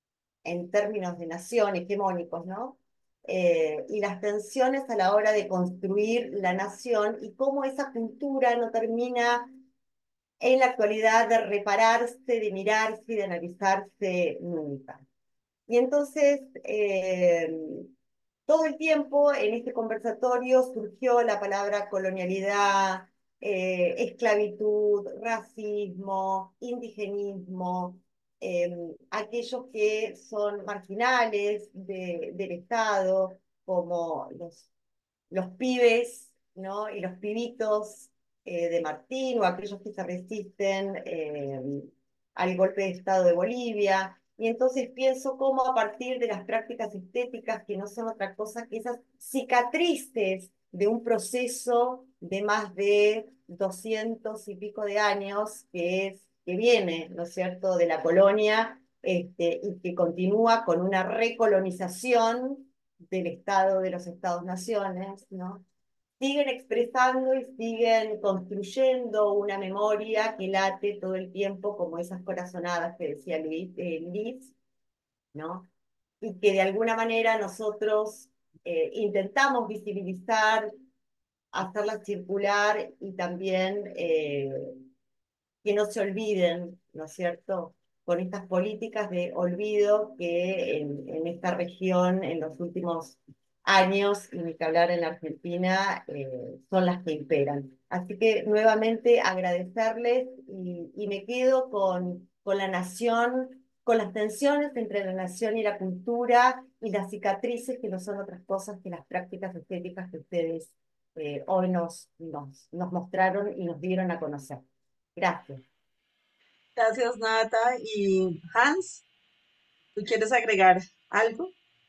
en términos de nación hegemónicos, ¿no? Eh, y las tensiones a la hora de construir la nación y cómo esa cultura no termina en la actualidad de repararse, de mirarse y de analizarse nunca. Y entonces, eh, todo el tiempo en este conversatorio surgió la palabra colonialidad, eh, esclavitud, racismo, indigenismo, eh, aquellos que son marginales de- del Estado, como los los pibes, ¿no? Y los pibitos eh, de Martín o aquellos que se resisten eh, al golpe de Estado de Bolivia. Y entonces pienso cómo a partir de las prácticas estéticas, que no son otra cosa que esas cicatrices de un proceso de más de doscientos y pico de años que, es, que viene, ¿no es cierto?, de la colonia este, y que continúa con una recolonización del Estado, de los Estados-naciones, ¿no? Siguen expresando y siguen construyendo una memoria que late todo el tiempo, como esas corazonadas que decía Luis, eh, Liz, ¿no? Y que de alguna manera nosotros eh, intentamos visibilizar, hacerlas circular y también eh, que no se olviden, ¿no es cierto?, con estas políticas de olvido que en, en esta región en los últimos años, y ni que hablar en la Argentina, eh, son las que imperan. Así que nuevamente agradecerles y, y me quedo con, con la nación, con las tensiones entre la nación y la cultura y las cicatrices que no son otras cosas que las prácticas estéticas que ustedes eh, hoy nos, nos, nos mostraron y nos dieron a conocer. Gracias. Gracias, Nata. Y Hans, ¿tú quieres agregar algo?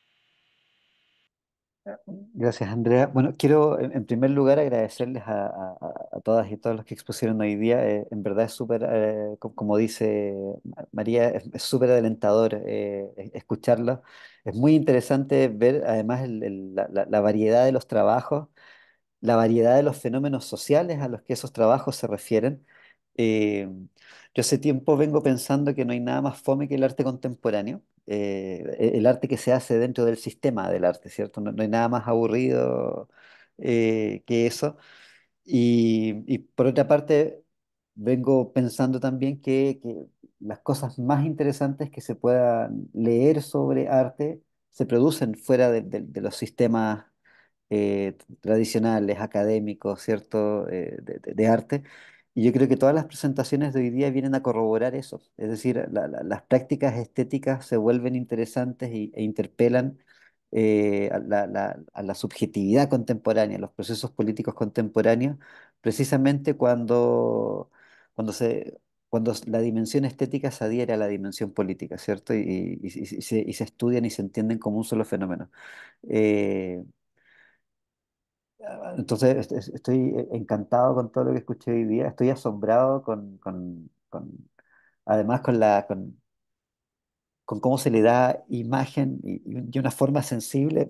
Gracias, Andrea. Bueno, quiero en, en primer lugar agradecerles a, a- a- a todas y todos los que expusieron hoy día. Eh, en verdad es súper, eh, co- como dice Ma- María, es es súper alentador eh, e- escucharlo. Es muy interesante ver además el- el- la, la- la variedad de los trabajos, la variedad de los fenómenos sociales a los que esos trabajos se refieren. Eh, yo hace tiempo vengo pensando que no hay nada más fome que el arte contemporáneo, eh, e- el arte que se hace dentro del sistema del arte, ¿cierto? No, no hay nada más aburrido eh, que eso. Y, y por otra parte, vengo pensando también que, que las cosas más interesantes que se puedan leer sobre arte se producen fuera de de- de los sistemas eh, tradicionales, académicos, ¿cierto? Eh, de, de- de arte. Y yo creo que todas las presentaciones de hoy día vienen a corroborar eso. Es decir, la- la- las prácticas estéticas se vuelven interesantes y- e interpelan eh, a la, la- a la subjetividad contemporánea, a los procesos políticos contemporáneos, precisamente cuando, cuando se... cuando la dimensión estética se adhiere a la dimensión política, ¿cierto? Y, y- y- y se, y se estudian y se entienden como un solo fenómeno. Eh, entonces, est- est- estoy encantado con todo lo que escuché hoy día. Estoy asombrado con, con- con- además con la, con, con cómo se le da imagen y, y una forma sensible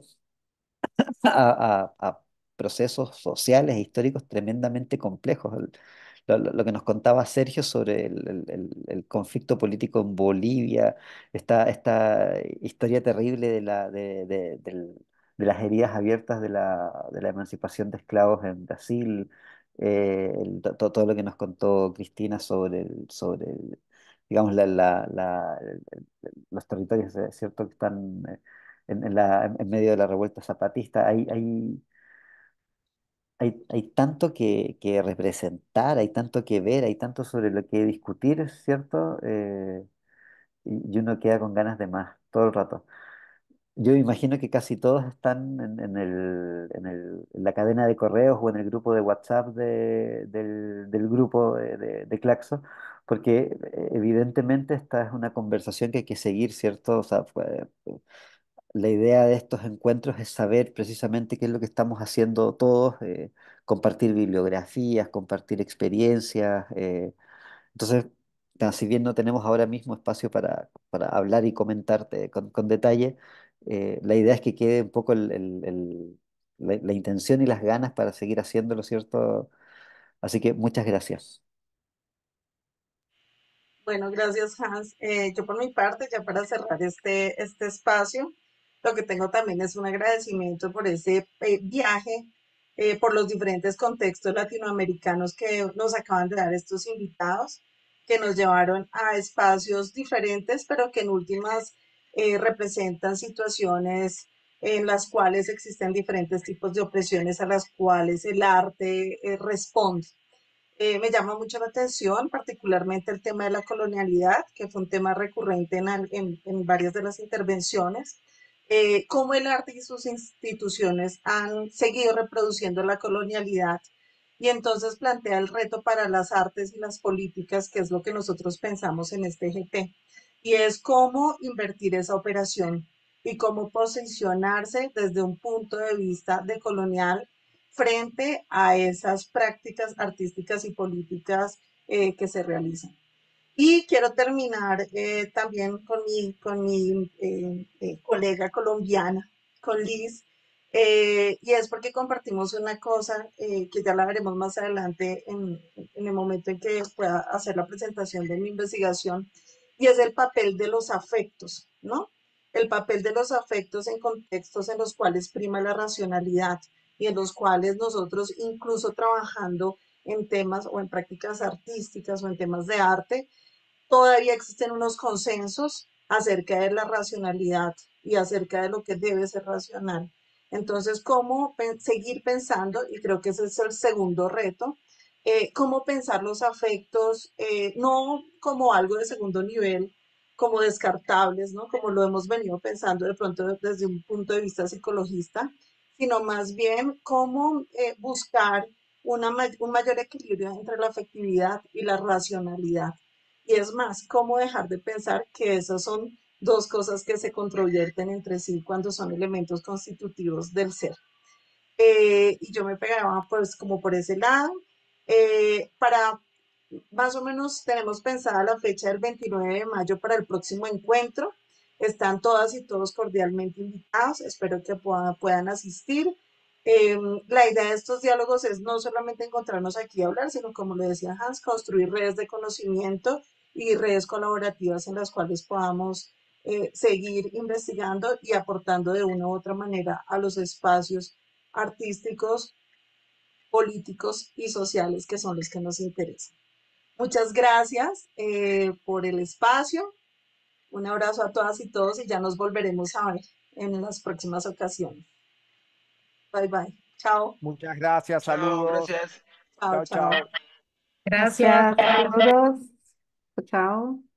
a, a- a procesos sociales e históricos tremendamente complejos. El- Lo, lo- lo que nos contaba Sergio sobre el, el- el- el conflicto político en Bolivia, esta, esta historia terrible de, la, de, de- del- de las heridas abiertas de la, de la emancipación de esclavos en Brasil, eh, el- to- to- todo lo que nos contó Cristina sobre, el- sobre el- digamos, la, la- la- el- el- los territorios, eh, ¿cierto? Que están eh, en, en la, en medio de la revuelta zapatista. Hay, hay, hay, hay tanto que, que representar, hay tanto que ver, hay tanto sobre lo que discutir, ¿cierto? Eh, y, y uno queda con ganas de más todo el rato. Yo imagino que casi todos están en, en el, en el- en la cadena de correos o en el grupo de WhatsApp de- del, del grupo de, de, de Claxo, porque eh, evidentemente esta es una conversación que hay que seguir, ¿cierto? O sea, fue- la idea de estos encuentros es saber precisamente qué es lo que estamos haciendo todos, eh, compartir bibliografías, compartir experiencias. Eh, entonces, ta- si bien no tenemos ahora mismo espacio para, para hablar y comentarte con, con detalle, eh, la idea es que quede un poco el- el- el- la, la intención y las ganas para seguir haciéndolo, ¿cierto? Así que muchas gracias. Bueno, gracias, Hans. Eh, yo por mi parte, ya para cerrar este, este espacio, lo que tengo también es un agradecimiento por ese eh, viaje, eh, por los diferentes contextos latinoamericanos que nos acaban de dar estos invitados, que nos llevaron a espacios diferentes, pero que en últimas eh, representan situaciones en las cuales existen diferentes tipos de opresiones a las cuales el arte eh, responde. Eh, me llama mucho la atención, particularmente el tema de la colonialidad, que fue un tema recurrente en, al- en- en varias de las intervenciones, eh, cómo el arte y sus instituciones han seguido reproduciendo la colonialidad y entonces plantea el reto para las artes y las políticas, que es lo que nosotros pensamos en este G T, y es cómo invertir esa operación y cómo posicionarse desde un punto de vista decolonial frente a esas prácticas artísticas y políticas eh, que se realizan. Y quiero terminar eh, también con mi, con mi eh, eh, colega colombiana, con Liz, eh, y es porque compartimos una cosa eh, que ya la veremos más adelante en, en el momento en que pueda hacer la presentación de mi investigación, y es el papel de los afectos, ¿no? El papel de los afectos en contextos en los cuales prima la racionalidad y en los cuales nosotros, incluso trabajando en temas o en prácticas artísticas o en temas de arte, todavía existen unos consensos acerca de la racionalidad y acerca de lo que debe ser racional. Entonces, ¿cómo pen- seguir pensando? Y creo que ese es el segundo reto, eh, cómo pensar los afectos, eh, no como algo de segundo nivel, como descartables, ¿no? Como lo hemos venido pensando de pronto desde un punto de vista psicologista, sino más bien cómo eh, buscar una, ma- un mayor equilibrio entre la afectividad y la racionalidad. Y es más, cómo dejar de pensar que esas son dos cosas que se controvierten entre sí cuando son elementos constitutivos del ser. Eh, y yo me pegaba pues como por ese lado. Eh, para más o menos tenemos pensada la fecha del veintinueve de mayo para el próximo encuentro. Están todas y todos cordialmente invitados. Espero que puedan, puedan asistir. Eh, la idea de estos diálogos es no solamente encontrarnos aquí a hablar, sino como lo decía Hans, construir redes de conocimiento y redes colaborativas en las cuales podamos eh, seguir investigando y aportando de una u otra manera a los espacios artísticos, políticos y sociales que son los que nos interesan. Muchas gracias eh, por el espacio. Un abrazo a todas y todos y ya nos volveremos a ver en las próximas ocasiones. Bye bye. Chao. Muchas gracias, Chao, saludos. gracias. Chao, Chao, chao. chao. Gracias. Gracias, saludos. Chao.